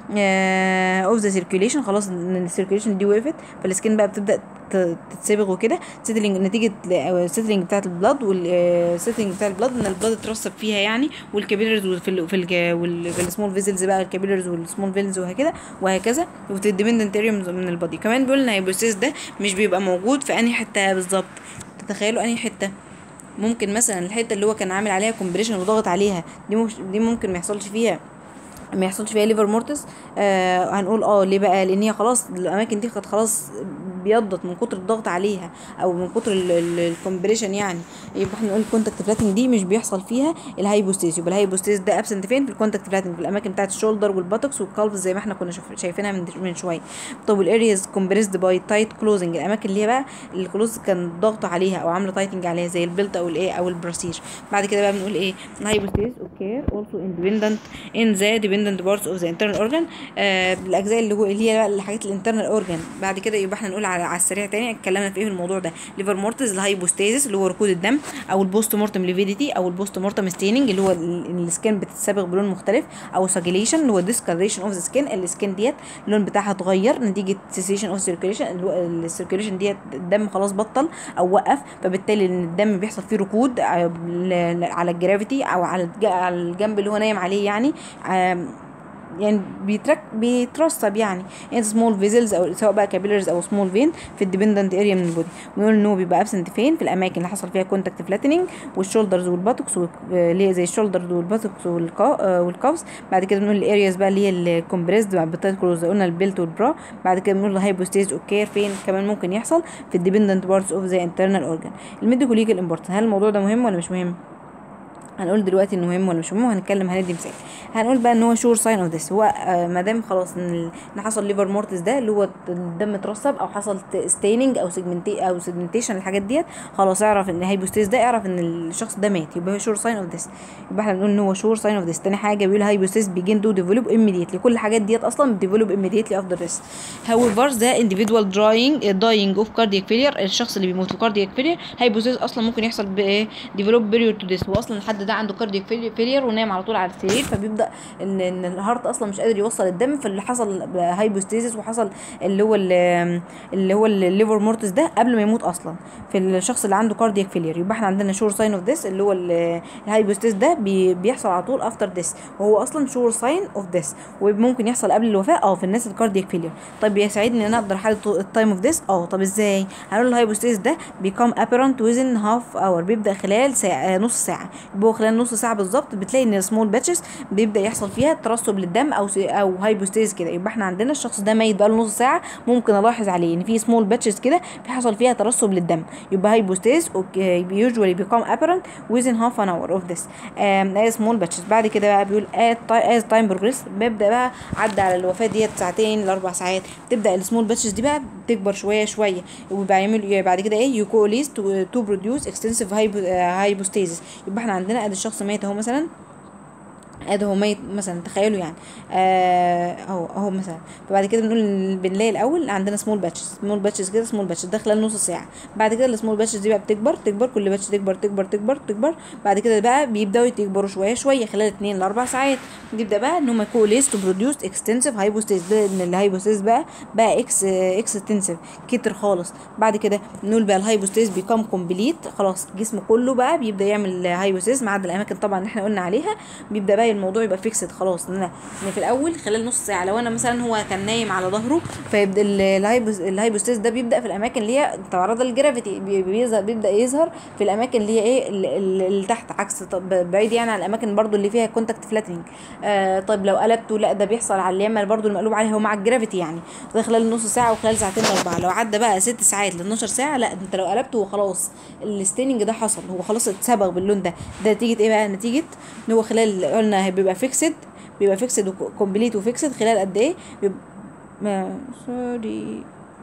اوف ذا سيركيوليشن، خلاص ان السيركيوليشن دي وقفت، فالسكين بقى بتبدا تتصبغ وكده. سيتلينج نتيجه السيتلينج بتاعت البلاد، والسيتلينج بتاع البلاد ان البلاد اترسب فيها يعني، والكابيلرز في ال في ال في السمول فيزلز بقى، الكابيلرز والسمول فيلز وهكذا وهكذا، وفي الديبندنت اريا من البادي. كمان بيقول ان الهايبوستيز ده مش بيبقى موجود في انهي حته بالظبط، تتخيلوا انهي حته؟ ممكن مثلا الحته اللي هو كان عامل عليها كومبريشن وضغط عليها دي مش دي ممكن ما يحصلش فيها ما يحصلش فيها ليفر مورتس. آه هنقول اه ليه بقى؟ لان هي خلاص الاماكن دي كانت خلاص بيضت من كتر الضغط عليها او من كتر الكومبريشن يعني. يبقى احنا نقول الكونتاكت فلاتنج دي مش بيحصل فيها الهايبوستيز. يبقى الهايبوستيز ده ابسنت فين؟ في الكونتاكت فلاتنج، في الاماكن بتاعه الشولدر والباتوكس والكالفز زي ما احنا كنا شايفينها من من شويه. طب الارياز كومبريسد باي تايت كلوزنج، الاماكن اللي هي بقى الكلوز كان ضغط عليها او عامله تايتنج عليها زي البلت او الايه او البراسير. بعد كده بقى بنقول ايه؟ الهايبوستيز اوكي اولسو اندبندنت ان ذا ديبندنت بارتس اوف ذا انترنال اورجان، الاجزاء اللي هو اللي هي بقى الحاجات الانترنال اورجان. بعد كده يبقى احنا نقول على, على السريع تاني اتكلمنا في ايه في الموضوع ده. ليفر مورتس، الهايبوستيزس اللي هو ركود الدم، او البوست مورتم ليفيديتي، او البوست مورتم ستيننج اللي هو السكين بتتصبغ بلون مختلف، او ساجيليشن اللي هو ديسكالريشن اوف ذا سكين، السكين ديت اللون بتاعها اتغير نتيجه سيسيشن اوف سيركيوليشن، السيركيوليشن ديت الدم خلاص بطل او وقف، فبالتالي ان الدم بيحصل فيه ركود على الجرافيتي او على الجنب اللي هو نايم عليه يعني، يعني بيترك بيترسب يعني ان سمول فيزلز، او سواء بقى كابيلرز او سمول فين في الديبندنت اريا من البودي. ونقول ان هو بيبقى ابسنت فين؟ في الاماكن اللي حصل فيها كونتاكت فلاتنينج، والشولدرز والباتوكس اللي هي زي الشولدرز والباتوكس والكافز. بعد كده بنقول الارياز بقى اللي هي الكومبريسد بالتايت كلوز، قلنا البيلت والبرا. بعد كده بنقول الهايبوستيز اوكي فين كمان ممكن يحصل؟ في الديبندنت بارتس اوف ذا انترنال اورجان. الميديكال ليجل امبورتنس، هل الموضوع ده مهم ولا مش مهم؟ هنقول دلوقتي انه مهم ولا مش مهم، وهنتكلم هندي مثال. هنقول بقى ان هو شور ساين اوف ذس، هو آه ما دام خلاص ان ان حصل ليفر مورتس ده اللي هو الدم اترسب، او حصل ستيننج او سيجمنتي او سيجمنتيشن الحاجات ديت، خلاص اعرف ان هايبوستيز ده، اعرف ان الشخص ده مات، يبقى هو شور ساين اوف ذس. يبقى احنا بنقول ان هو شور ساين اوف ذس. تاني حاجه بيقول هايبوستيز بيجين تو ديفلوب immediately، كل الحاجات ديت اصلا بتديفلوب immediately after this. however the individual dying dying of cardiac failure، الشخص اللي بيموت في cardiac failure هايبوستيز اصلا ممكن يحصل بايه؟ ديفلوب period to this، هو اصلا الحد ده عنده cardiac فيلير ونام على طول على السرير، فبيبدا ان ان الهارت اصلا مش قادر يوصل الدم، فاللي حصل هايبوستيزيس، وحصل اللي هو اللي هو الليفر مورتس ده قبل ما يموت اصلا في الشخص اللي عنده كاردياك فيلير. يبقى احنا عندنا شور ساين اوف ذس اللي هو الهايبوستيز ده بي بيحصل على طول افتر ذس، وهو اصلا شور ساين اوف ذس، وممكن يحصل قبل الوفاه اه في الناس الكاردياك فيلير. طيب يساعدني ان انا اقدر احدد التايم اوف ذس. اه طب ازاي؟ هنقول الهايبوستيز ده بيكام ابيرنت ويزن هاف اور، بيبدا خلال ساعه نص ساعه، يبقى خلال نص ساعه بالظبط بتلاقي ان السمول باتشز بيبدا يحصل فيها ترسب للدم او او هايبوستيز كده. يبقى احنا عندنا الشخص ده ميت بقى له نص ساعه، ممكن الاحظ عليه ان في سمول باتشز كده بيحصل فيها ترسب للدم، يبقى هايبوستيز يوجوالي بيكام ابيرنت ويزن هاف ان اور اوف ذس از سمول باتشز. بعد كده بقى بيقول از تايم بروجريس، بيبدا بقى عدى على الوفاه ديت ساعتين لاربع ساعات، تبدا السمول باتشز دي بقى بتكبر شويه شويه، ويبقى يعمل بعد كده ايه؟ يوكوليز تو بروديوس اكستنسيف هايبوستيزيس. يبقى احنا عندنا ادي الشخص ميت اهو مثلا، ادي هو ميت مثلا، تخيلوا يعني آه اهو اهو مثلا. فبعد كده بنقول بنلاقي الاول عندنا سمول باتشز، سمول باتشز كده، سمول باتشز ده خلال نص ساعه. بعد كده السمول باتشز دي بقى بتكبر تكبر، كل باتش تكبر تكبر تكبر تكبر. بعد كده بقى بيبداوا يكبروا شويه شويه خلال اتنين لاربع ساعات، بيبدا بقى ان هم كوليز تو بروديوس اكستنسيف هايبوستيز، ده ان الهايبوستيز بقى بقى اكس اكستنسيف كتر خالص. بعد كده نقول بقى الهايبوستيز بيكام كومبليت، خلاص الجسم كله بقى بيبدا يعمل هايبوستيز ما عدا الاماكن طبعا اللي احنا قلنا عليها. بيبدا بقى الموضوع يبقى فيكسد خلاص، ان انا ان في الاول خلال نص ساعه لو انا مثلا هو كان نايم على ظهره، فيبدا الهايبوستيز ده بيبدا في الاماكن اللي هي تعرض للجرافيتي، بيظهر بيبدا يظهر في الاماكن اللي هي ايه اللي تحت، عكس طب بعيد يعني عن الاماكن برضو اللي فيها كونتاكت فلاتنينج. آه طيب لو قلبته لا، ده بيحصل على اليمه برضو المقلوب عليها هو مع الجرافيتي يعني، ده خلال نص ساعه وخلال ساعتين لاربعه. لو عدى بقى ست ساعات ل اتناشر ساعه، لا انت لو قلبته وخلاص الستيننج ده حصل، هو خلاص اتصبغ باللون ده. ده نتيجه ايه بقى؟ نتيجه ان هو خلال قلنا بيبقى فيكسد، بيبقى فيكسد وكومبليت وفيكسد خلال قد ايه؟ بيبقى ما سوري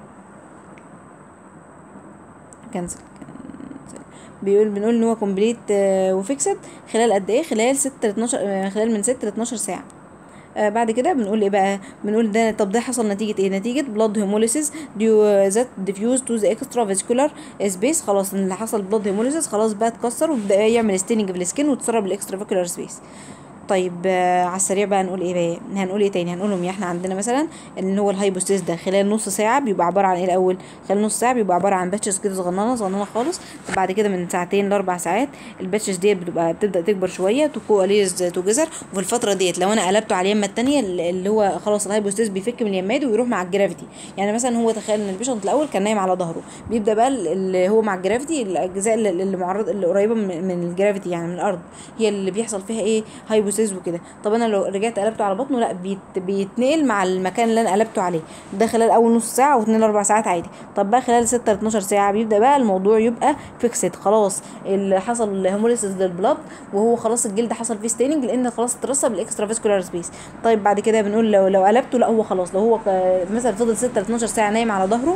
كنسل بيقول بنقول ان هو كومبليت وفيكسد خلال قد ايه؟ خلال ستة ل اتناشر، خلال من ستة ل اتناشر ساعه. آه بعد كده بنقول ايه بقى؟ بنقول ده طب ده حصل نتيجه ايه؟ نتيجه بلاد هيموليسيس ديو ذات ديفيوز تو ذا اكسترا فاسكولار سبيس، خلاص اللي حصل بلاد هيموليسيس خلاص بقى اتكسر وبدا يعمل ستيننج في السكين وتسرب الاكسترا فاسكولار سبيس. طيب آه على السريع بقى هنقول ايه بقى هنقول ايه تاني هنقولهم. احنا عندنا مثلا ان هو الهايبوستيز ده خلال نص ساعه بيبقى عباره عن ايه الاول. خلال نص ساعه بيبقى عباره عن باتشز كده صغننه صغننه خالص. بعد كده من ساعتين لاربع ساعات الباتشز ديت بتبقى بتبدا تكبر شويه تكواليز تو جذر. وفي الفتره ديت لو انا قلبته على اليمه الثانيه اللي هو خلاص الهايبوستيز بيفك من اليمات ويروح مع الجرافيتي. يعني مثلا هو تخيل ان البيشنت الاول كان نايم على ظهره، بيبدا بقى اللي هو مع الجرافيتي الاجزاء اللي معرض اللي قريبه من, من الجرافيتي يعني من الارض هي اللي بيحصل فيها ايه هايبوستيز وكده. طب انا لو رجعت قلبته على بطنه لا بيت بيتنقل مع المكان اللي انا قلبته عليه ده خلال اول نص ساعه و2 لاربع ساعات عادي. طب بقى خلال ستة ل اتناشر ساعه بيبدا بقى الموضوع يبقى فيكسد خلاص. اللي حصل هيموليسيس للبلاد وهو خلاص الجلد حصل فيه ستيننج لان خلاص اترسب الاكسترا فاسكولار سبيس. طيب بعد كده بنقول لو لو قلبته لا هو خلاص لو هو مثلا فضل ستة ل اتناشر ساعه نايم على ظهره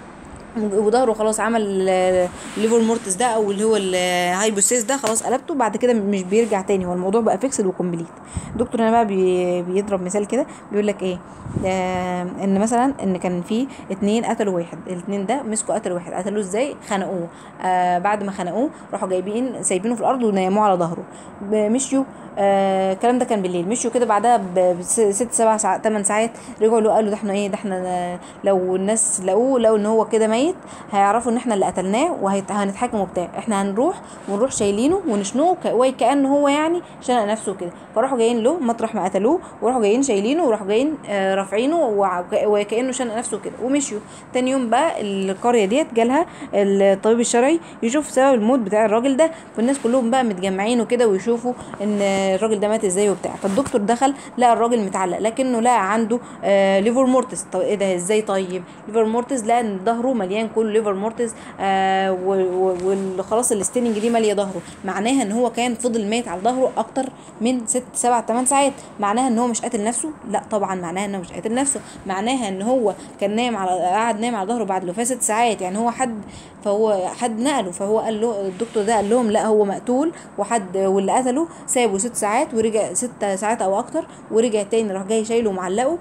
وظهره خلاص عمل ليفر مورتس ده او اللي هو الهايبوستيز ده خلاص قلبته بعد كده مش بيرجع تاني. هو الموضوع بقى فيكسد وكومبليت. دكتور هنا بقى بي بيضرب مثال كده بيقول لك ايه آه ان مثلا ان كان في اتنين قتلوا واحد. الاتنين ده مسكوا قتلوا واحد. قتلوه ازاي؟ خنقوه. آه بعد ما خنقوه راحوا جايبين سايبينه في الارض ونيموه على ظهره. مشيوا آه الكلام ده كان بالليل. مشيوا كده بعدها بست سبع ساعات تمن ساعات رجعوا له قالوا ده احنا ايه ده احنا لو الناس لقوه لقوا ان هو كده ميت هيعرفوا ان احنا اللي قتلناه وهنتحاكم وبتاع. احنا هنروح ونروح شايلينه ونشنقه كانه هو يعني شنق نفسه كده. فراحوا جايين له مطرح ما قتلوه وراحوا جايين شايلينه وراحوا جايين آه رافعينه وكانه شنق نفسه كده ومشيوا. تاني يوم بقى القريه ديت جالها الطبيب الشرعي يشوف سبب الموت بتاع الراجل ده والناس كلهم بقى متجمعين وكده ويشوفوا ان الراجل ده مات ازاي وبتاع. فالدكتور دخل لقى الراجل متعلق لكنه لقى عنده آه ليفر مورتس. طب ايه ده ازاي؟ طيب ليفر مورتس لقى ان ظهره مليان كله ليفر مورتس آه وخلاص الستيننج دي ماليه ظهره. معناها ان هو كان فضل ميت على ظهره اكتر من ست سبع تمن ساعات. معناها ان هو مش قاتل نفسه؟ لا طبعا معناها انه مش قاتل نفسه. معناها ان هو كان نايم على قاعد نايم على ظهره بعد الوفاه ست ساعات يعني هو حد فهو حد نقله. فهو قال له الدكتور ده قال لهم لا هو مقتول وحد واللي قتله سابه ست ساعات ورجع ست ساعات او اكتر ورجع تاني راح جاي شايله ومعلقه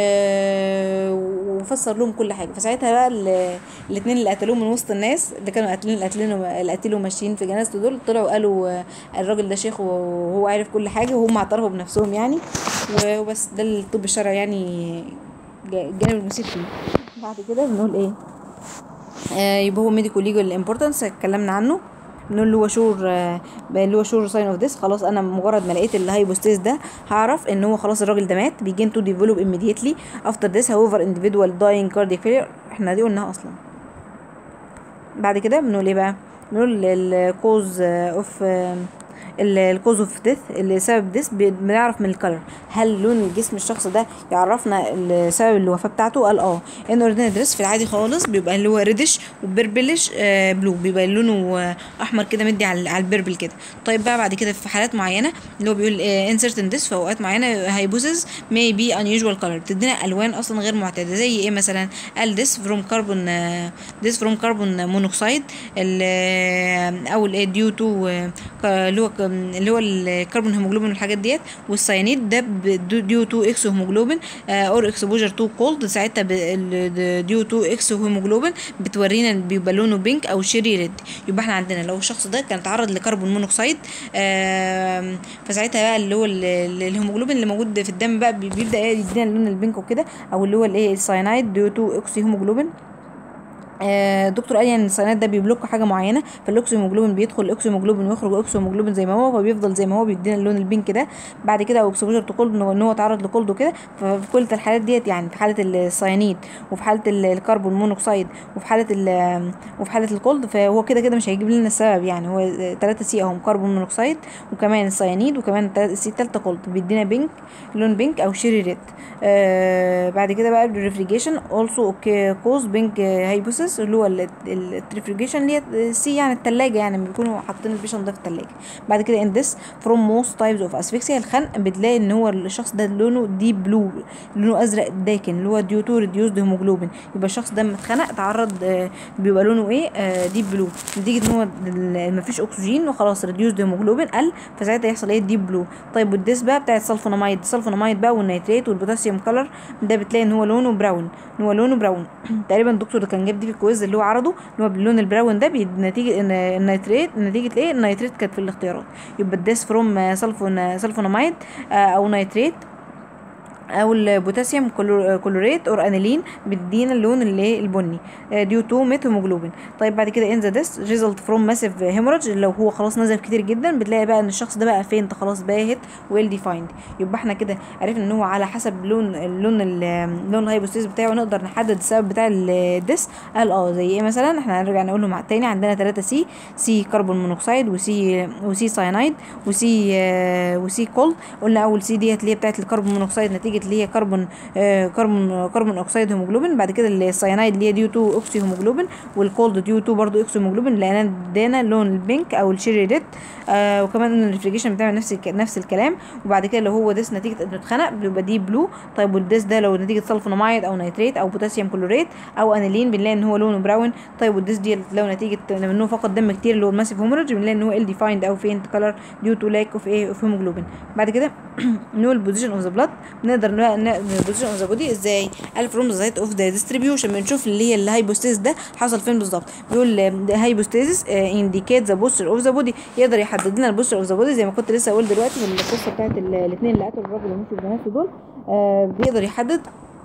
آه وفسر لهم كل حاجه. فساعتها بقى الاثنين اللي قتلوه من وسط الناس اللي كانوا قاتلين قاتلين القتيل وماشيين في جنازته دول طلعوا قالوا آه الراجل ده شيخ وهو عارف كل حاجه وهم اعترفوا بنفسهم يعني. وبس ده الطب الشرعي يعني الجانب المثير فيه. بعد كده بنقول ايه آه يبقى هو ميديكو ليجل امبورتانس اتكلمنا عنه. بنقول اللي هو شور آه اللي هو شور ساين اوف ذس. خلاص انا مجرد ما لقيت الهايبوستيز ده هعرف ان هو خلاص الراجل ده مات. begin to develop immediately after this however individual dying cardiac failure. احنا دي قلناها اصلا. بعد كده بنقول ايه بقى بنقول الكوز اوف الكوز اوف ديث اللي سبب ديث بنعرف من الكلر. هل لون الجسم الشخص ده يعرفنا السبب الوفاه بتاعته؟ قال اه ان اوردينري دريس في العادي خالص بيبقى اللي هو ريدش وبيربلش آه بلو بيبقى لونه آه احمر كده مدي على على البيربل كده. طيب بقى بعد كده في حالات معينه اللي هو بيقول ان سيرتن ديث في اوقات معينه هايبوثيس ماي بي انيوجوال كلر بتدينا الوان اصلا غير معتاده. زي ايه مثلا؟ قال ديث فروم كربون ديث فروم كربون مونوكسيد او ديو تو اللي هو اللي هو الكربون هيموجلوبين والحاجات ديت والسيانيد ده ديو تو اكس هيموجلوبين اور اكسبوجر تو كولد. ساعتها ديو تو اكس هيموجلوبين بتورينا بيبقى لونه بينك او شيري ريد. يبقى احنا عندنا لو الشخص ده كان اتعرض لكربون مونوكسيد فساعتها بقى اللي هو الهيموجلوبين اللي موجود في الدم بقى بيبدا يدينا اللون البينك وكده او اللي هو الايه السيانايد ديو تو اكس هيموجلوبين. الدكتور قال يعني السيانات ده بيبلوك حاجه معينه فالاكسيموجلوبين بيدخل الاكسيموجلوبين ويخرج الاكسيموجلوبين زي ما هو فبيفضل زي ما هو بيدينا اللون البينك ده. بعد كده او اكسبوجر تو كولد ان هو اتعرض لكولد وكده. ففي كل الحالات ديت يعني في حاله السيانيد وفي حاله الكربون مونوكسيد وفي حاله وفي حاله الكولد فهو كده كده مش هيجيب لنا السبب. يعني هو ثلاثة سي اهم كربون مونوكسيد وكمان السيانيد وكمان السي الثالثه كولد بيدينا بينك لون بينك او شيري ريد. آه بعد كده بقى الريفريجيشن اولسو كوز بينك هايبوثيس اللي هو الريفريجيشن اللي هي سي يعني الثلاجه يعني بيكونوا حاطين البيشنت ده في الثلاجه. بعد كده ان ذس فروم موست تايبس اوف اسفكسيا الخنق بتلاقي ان هو الشخص ده لونه ديب بلو لونه ازرق داكن اللي هو ديو تو ريديوسد هيموجلوبين. يبقى الشخص ده لما اتخنق تعرض آه بيبقى لونه ايه آه ديب بلو نتيجه ان هو مفيش اكسجين وخلاص ريديوسد هيموجلوبين قل فساعتها يحصل ايه ديب بلو. طيب والديس بقى بتاع السلفوناميد السلفوناميد بقى والنيتريت والبوتاسيوم كلر ده بتلاقي ان هو لونه براون ان هو لونه براون. تقريبا الدكتور اللي كان جاب دي في الكويز اللي هو عرضه اللي هو باللون البراون ده نتيجه النيتريت، نتيجه ايه؟ النيتريت كانت في الاختيارات. يبقى الديس فروم سلفون سلفوناميد او نيتريت او البوتاسيوم كلوريت اور انيلين بيدينا اللون اللي البني ديو تو ميت هيموجلوبين. طيب بعد كده ان ذا ديس ريزلت فروم ماسيف هيموراج، لو هو خلاص نزل كتير جدا بتلاقي بقى ان الشخص ده بقى فين خلاص باهت ويل ديفايند. يبقى احنا كده عرفنا ان هو على حسب لون اللون اللون الهايبوستيز بتاعه نقدر نحدد السبب بتاع الديس. قال اه زي ايه مثلا؟ احنا هنرجع نقول لهم تاني. عندنا ثلاثة سي، سي كربون مونوكسيد وسي وسي ساينايد وسي آه وسي كولد. قلنا اول سي ديت اللي هي بتاعت الكربون مونوكسيد نتيجه اللي هي كربون آه كربون كربون اوكسيد هيموجلوبين. بعد كده الساينايد اللي هي ديو تو اوكسي هيموجلوبين، والكولد ديو تو برضو اوكسي هيموجلوبين لان ادانا اللون البينك او الشيري ريد. آه وكمان الريفريجيشن بتاعه نفس نفس الكلام. وبعد كده لو هو ديس نتيجه انه اتخنق بيبقى دي بلو. طيب والديس ده لو نتيجه سلفوناميد او نيتريت او بوتاسيوم كلوريت او انيلين بنلاقي ان هو لونه براون. طيب والديس دي لو نتيجه انه فقد دم كتير اللي هو الماسيف هيموراج بنلاقي ان هو ال ديفايند او فينت كلر ديو تو لاك اوف ايه اوف هيموجلوبين. بعد كده نقول البوزيشن اوف ذا بلاد، نقدر البوزيشن اوف ذا بودي ازاي؟ قال فروم ذا سايت اوف ذا ديستريبيوشن، بنشوف اللي هي الهايبوستيز ده حصل فين بالظبط. بيقول هايبوستيز انديكيت ذا بوستر اوف ذا بودي، يقدر يحدد لنا البوستر اوف ذا بودي زي ما كنت لسه اقول دلوقتي في القصه بتاعت الاثنين اللي قتلوا الراجل ومشوا بنفسه دول. آه بيقدر يحدد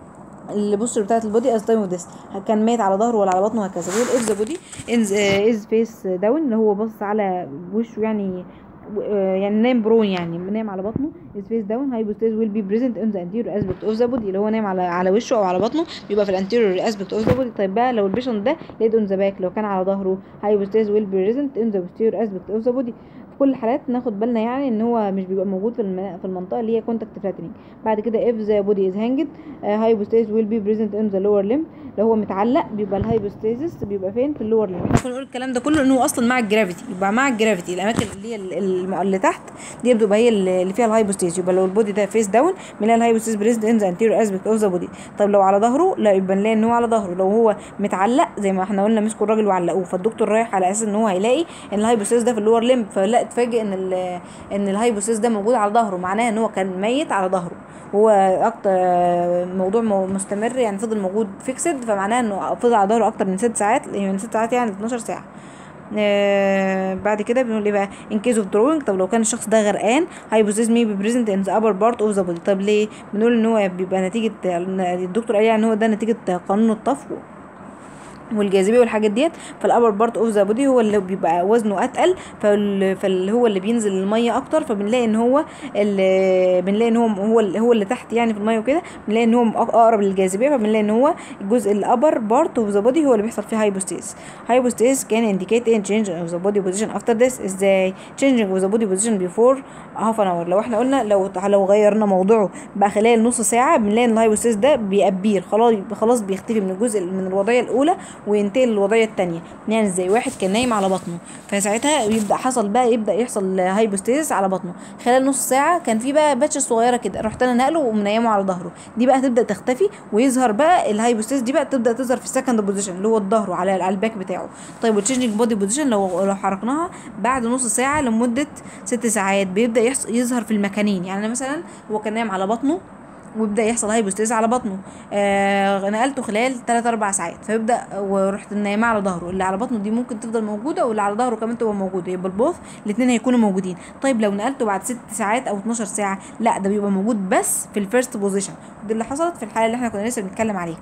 البوستر بتاعت البودي از تايم اوف ديس، كان مات على ظهره ولا على بطنه وهكذا. بيقول اف ذا بودي از فيس داون، اللي هو بص على وشه يعني يعني نايم برون، يعني نايم على بطنه. is face down hypostasis will be present in the anterior aspect of the body، اللي هو نايم على على وشه او على بطنه بيبقى في الانتيريور aspect of the body. طيب بقى لو البيشنت ده laid on the back، لو كان على ظهره hypostasis will be present in the posterior aspect of the body. في كل الحالات ناخد بالنا يعني ان هو مش بيبقى موجود في في المنطقه اللي هي contact flattening. بعد كده if the body is hanged hypostasis will be present in the lower limb، لو هو متعلق بيبقى الهايبوستيزيس بيبقى فين؟ في اللور ليمب. ممكن نقول الكلام ده كله انه اصلا مع الجرافيتي، يبقى مع الجرافيتي الاماكن اللي هي اللي تحت دي بتبقى هي اللي فيها الهايبوستيز. يبقى لو البودي ده فيس داون بنلاقي الهايبوستيز بريزد ان ذا انتيريور اسبكت اوف ذا بودي. طب لو على ظهره لا يبقى نلاقي ان هو على ظهره. لو هو متعلق زي ما احنا قلنا مسكوا الراجل وعلقوه، فالدكتور رايح على اساس ان هو هيلاقي ان الهايبوستيز ده في اللور ليمب، فلا اتفاجئ ان ان الهايبوستيز ده موجود على ظهره، معناه ان هو كان ميت على ظهره. هو اكتر موضوع مستمر يعني فضل موجود فيكسد، فمعناه انه فضل على ظهره اكتر من ست ساعات، من ست ساعات يعني اتناشر ساعه. آه بعد كده بنقول ايه بقى؟ ان كيس اوف دروينج، طب لو كان الشخص ده غرقان هايبوستيز مي بي بريزنت ان ذا ابر بارت اوف ذا بودي. طب ليه بنقول ان هو بيبقى نتيجه الدكتور قال يعني ان هو ده نتيجه قانون الطفو والجاذبيه والحاجات ديت. فالابر بارت اوف ذا بودي هو اللي بيبقى وزنه اتقل، فاللي هو اللي بينزل الميه اكتر، فبنلاقي ان هو اللي بنلاقي ان هو هو اللي هو اللي تحت يعني في الميه وكده، بنلاقي ان هو اقرب للجاذبيه، فبنلاقي ان هو الجزء الابر بارت اوف ذا بودي هو اللي بيحصل فيه هايبوستيز. هايبوستيز كان انديكيت ان تشينج اوف ذا بودي بوزيشن افتر ذس. ازاي تشينجينج اوف ذا بودي بوزيشن بيفور هاف ان اور؟ لو احنا قلنا لو لو غيرنا موضوعه بقى خلال نص ساعه بنلاقي ان الهايبوستيز ده بيأبير خلاص خلاص بيختفي من الجزء من الوضعيه الاولى وينتقل للوضعيه الثانيه. يعني زي واحد كان نايم على بطنه، فساعتها يبدا حصل بقى يبدا يحصل هايبوستيز على بطنه خلال نص ساعه، كان في بقى باتش صغيره كده، رحت انا نقله ومنيمه على ظهره، دي بقى تبدا تختفي ويظهر بقى الهايبوستيز دي بقى تبدا تظهر في السكند بوزيشن اللي هو الظهر على الباك بتاعه. طيب والتشينجينج بودي بوزيشن لو لو حركناها بعد نص ساعه لمده ست ساعات بيبدا يظهر في المكانين. يعني مثلا هو كان نايم على بطنه ويبدا يحصل هايبوستيز على بطنه، آه نقلته خلال تلاتة اربعة ساعات، فيبدا ورحت نايمه على ظهره، اللي على بطنه دي ممكن تفضل موجوده واللي على ظهره كمان تبقى موجوده، يبقى البوث الاثنين هيكونوا موجودين. طيب لو نقلته بعد ست ساعات او اتناشر ساعه لا ده بيبقى موجود بس في الفيرست بوزيشن. دي اللي حصلت في الحاله اللي احنا كنا لسه بنتكلم عليها.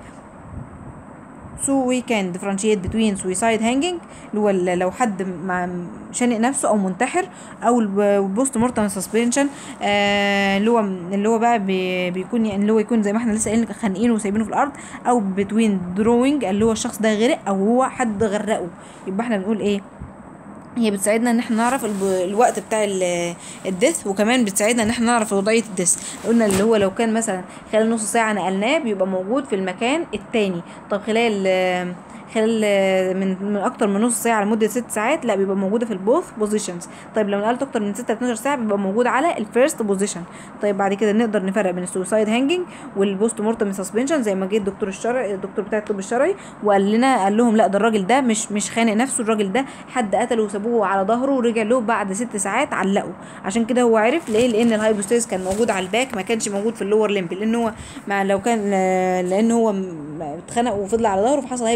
so we can differentiate between suicide hanging اللي هو لو حد مع شانق نفسه او منتحر، او البوست مورتم سسبنشن اللي هو اللي هو بقى بي بيكون يعني اللي هو يكون زي ما احنا لسه قايلين خانقينه وسايبينه في الارض، او between drawing اللي هو الشخص ده غرق او هو حد غرقه. يبقى احنا بنقول ايه؟ هي بتساعدنا ان احنا نعرف الوقت بتاع الديث، وكمان بتساعدنا ان احنا نعرف وضعيه الديث. قلنا اللي هو لو كان مثلا خلال نص ساعه نقلناه بيبقى موجود في المكان التاني. طب خلال خلال من من اكتر من نص ساعه لمده ست ساعات لا بيبقى موجوده في البوث بوزيشنز. طيب لو نقلت اكتر من ستة ل اتناشر ساعه بيبقى موجود على الفيرست بوزيشن. طيب بعد كده نقدر نفرق بين السوسايد هانجنج والبوست مورتم سسبنشن زي ما جه الدكتور الشرعي الدكتور بتاع الطب الشرعي وقال لنا، قال لهم لا ده الراجل ده مش مش خانق نفسه، الراجل ده حد قتله وسابوه على ظهره ورجع له بعد ست ساعات علقه. عشان كده هو عرف ليه، لان الهايبوستيز كان موجود على الباك ما كانش موجود في اللور ليمب، لان هو مع لو كان لان هو اتخنق وفضل على ظهره فحصل هايبوستيز على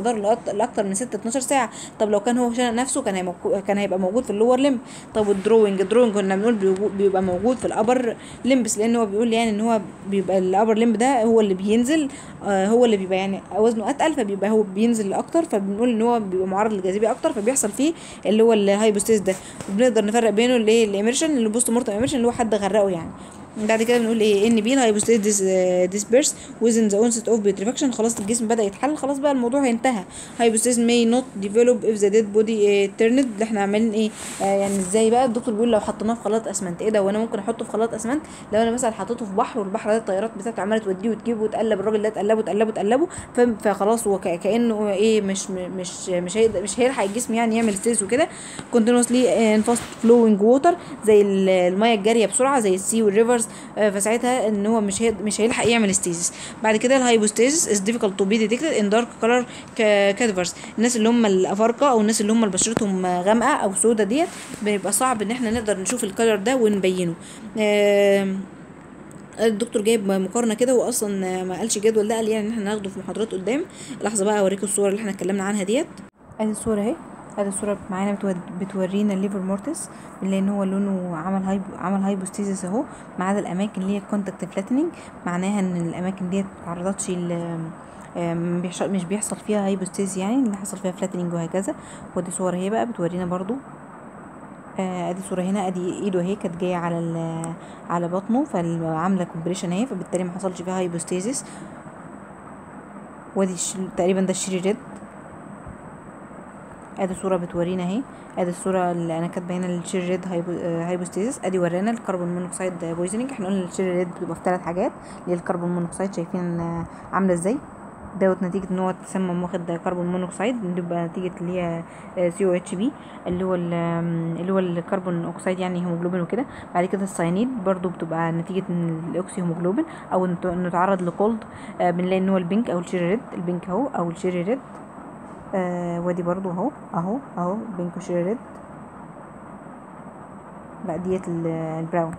مدار لأط- لاكتر من ستة اتناشر ساعه. طب لو كان هو شنق نفسه كان هيبقى كان هيبقى موجود في اللور ليمب. طب والدروينج الدروينج كنا بنقول بيبقى بيبقى موجود في الابر ليمبس، لان هو بيقول يعني ان هو بيبقى الابر ليمب ده هو اللي بينزل، آه هو اللي بيبقى يعني وزنه اتقل، فبيبقى هو بينزل اكتر، فبنقول ان هو بيبقى معرض للجاذبيه اكتر، فبيحصل فيه اللي هو الهايبوستيز ده. وبنقدر نفرق بينه اللي هي الاميرشن اللي بوست مورتم اميرشن اللي هو حد غرقه يعني. بعد كده بنقول ايه ان بي الهايبوستيز ديسبيرس ويزن ذا اونست اوف بيتريفاكشن. خلاص الجسم بدا يتحلل، خلاص بقى الموضوع هينتهى. هايبوستيز ماي نوت ديفلوب اف ذا ديد بودي تيرند. اللي احنا عمالين ايه آه يعني ازاي بقى الدكتور بيقول لو حطيناه في خلاط اسمنت، ايه ده وانا ممكن احطه في خلاط اسمنت؟ لو انا مثلا حطيته في بحر والبحر ده الطيارات بتاعته عماله توديه وتجيبه وتقلب الراجل ده تقلبه تقلبه تقلبه، فخلاص هو كانه ايه مش مش مش هيقدر مش هيلحق الجسم يعني يعمل ستيز وكده. كونتينوسلي ان فاست فلوينج ووتر زي الميه الجاريه بسرعه زي السي والريفرز، فساعتها ان هو مش هي مش هيلحق يعمل ستيزيس. بعد كده الهايبوستيزيس از ديفيكالت تو بي ديتكتد ان دارك كلر كادفرز. الناس اللي هم الافارقه او الناس اللي هم بشرتهم غامقه او سودا ديت بيبقى صعب ان احنا نقدر نشوف الكلر ده ونبينه. الدكتور جايب مقارنه كده، واصلا ما قالش جدول ده، قال يعني ان احنا ناخده في محاضرات قدام. لحظه بقى اوريكم الصور اللي احنا اتكلمنا عنها ديت. ادي الصوره اهي، ادي الصوره معانا بتود- بتورينا الليفر مورتس، لان هو لونه عمل هايب عمل هايبوستيزيس اهو، ما عدا الاماكن اللي هي كونتاكت فلاتنينج، معناها ان الاماكن ديت ما تعرضتش ل آم، بيحش- مش بيحصل فيها هايبوستيز يعني، اللي حصل فيها فلاتنينج وهكذا. ودي صور اهي بقى بتورينا برضو، آه، ادي صوره هنا، ادي ايده اهي كانت جايه على ال- على بطنه فعامله كومبريشن اهي، فبالتالي ما حصلش فيها هايبوستيزيس. وادي الش- تقريبا ده الشريريد. ادي صوره بتورينا اهي، ادي الصوره اللي انا كاتبه هنا الشريريد هايبوستيزيس. ادي ورانا الكربون مونوكسيد بويزنينج. احنا قلنا الشريريد بتبقى في ثلاث حاجات، اللي هي الكربون مونوكسيد شايفين آه، عامله ازاي دوت، نتيجة ان هو تسمم واخد كربون مونوكسيد، بيبقى نتيجة اللي هي سي او اتش بي اللي هو ال- اللي هو الكربون اوكسيد يعني هيموجلوبين وكده. بعد كده الساينيد برضو بتبقى نتيجة ان الاوكسي هيموجلوبين او انه انه تعرض لكولد، آه بنلاقي ان هو البينك او الشيري ريد، البينك اهو او الشيري ريد. آه وادي برضو اهو اهو اهو بينك وشيري ريد. بقى ديت ال- البراون.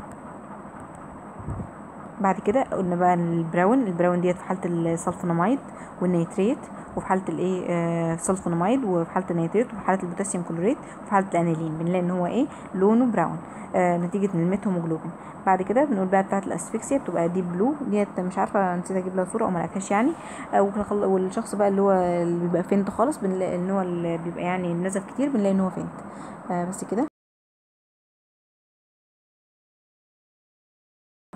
بعد كده قلنا بقى البراون، البراون ديت في حاله السلفوناميد والنيتريت، وفي حاله الايه آه سلفوناميد، وفي حاله النيتريت، وفي حاله البوتاسيوم كلوريت، وفي حاله الانيلين بنلاقي ان هو ايه لونه براون، آه نتيجه ان الميت هيموجلوبين. بعد كده بنقول بقى بتاعه الاسفكسيا بتبقى ديب بلو، ديت مش عارفه نسيت اجيب لها صوره او ما لقيتهاش يعني. آه وخل- والشخص بقى اللي هو اللي بيبقى فينت خالص بنلاقي ان هو اللي بيبقى يعني نزف كتير، بنلاقي ان هو فينت. آه بس كده.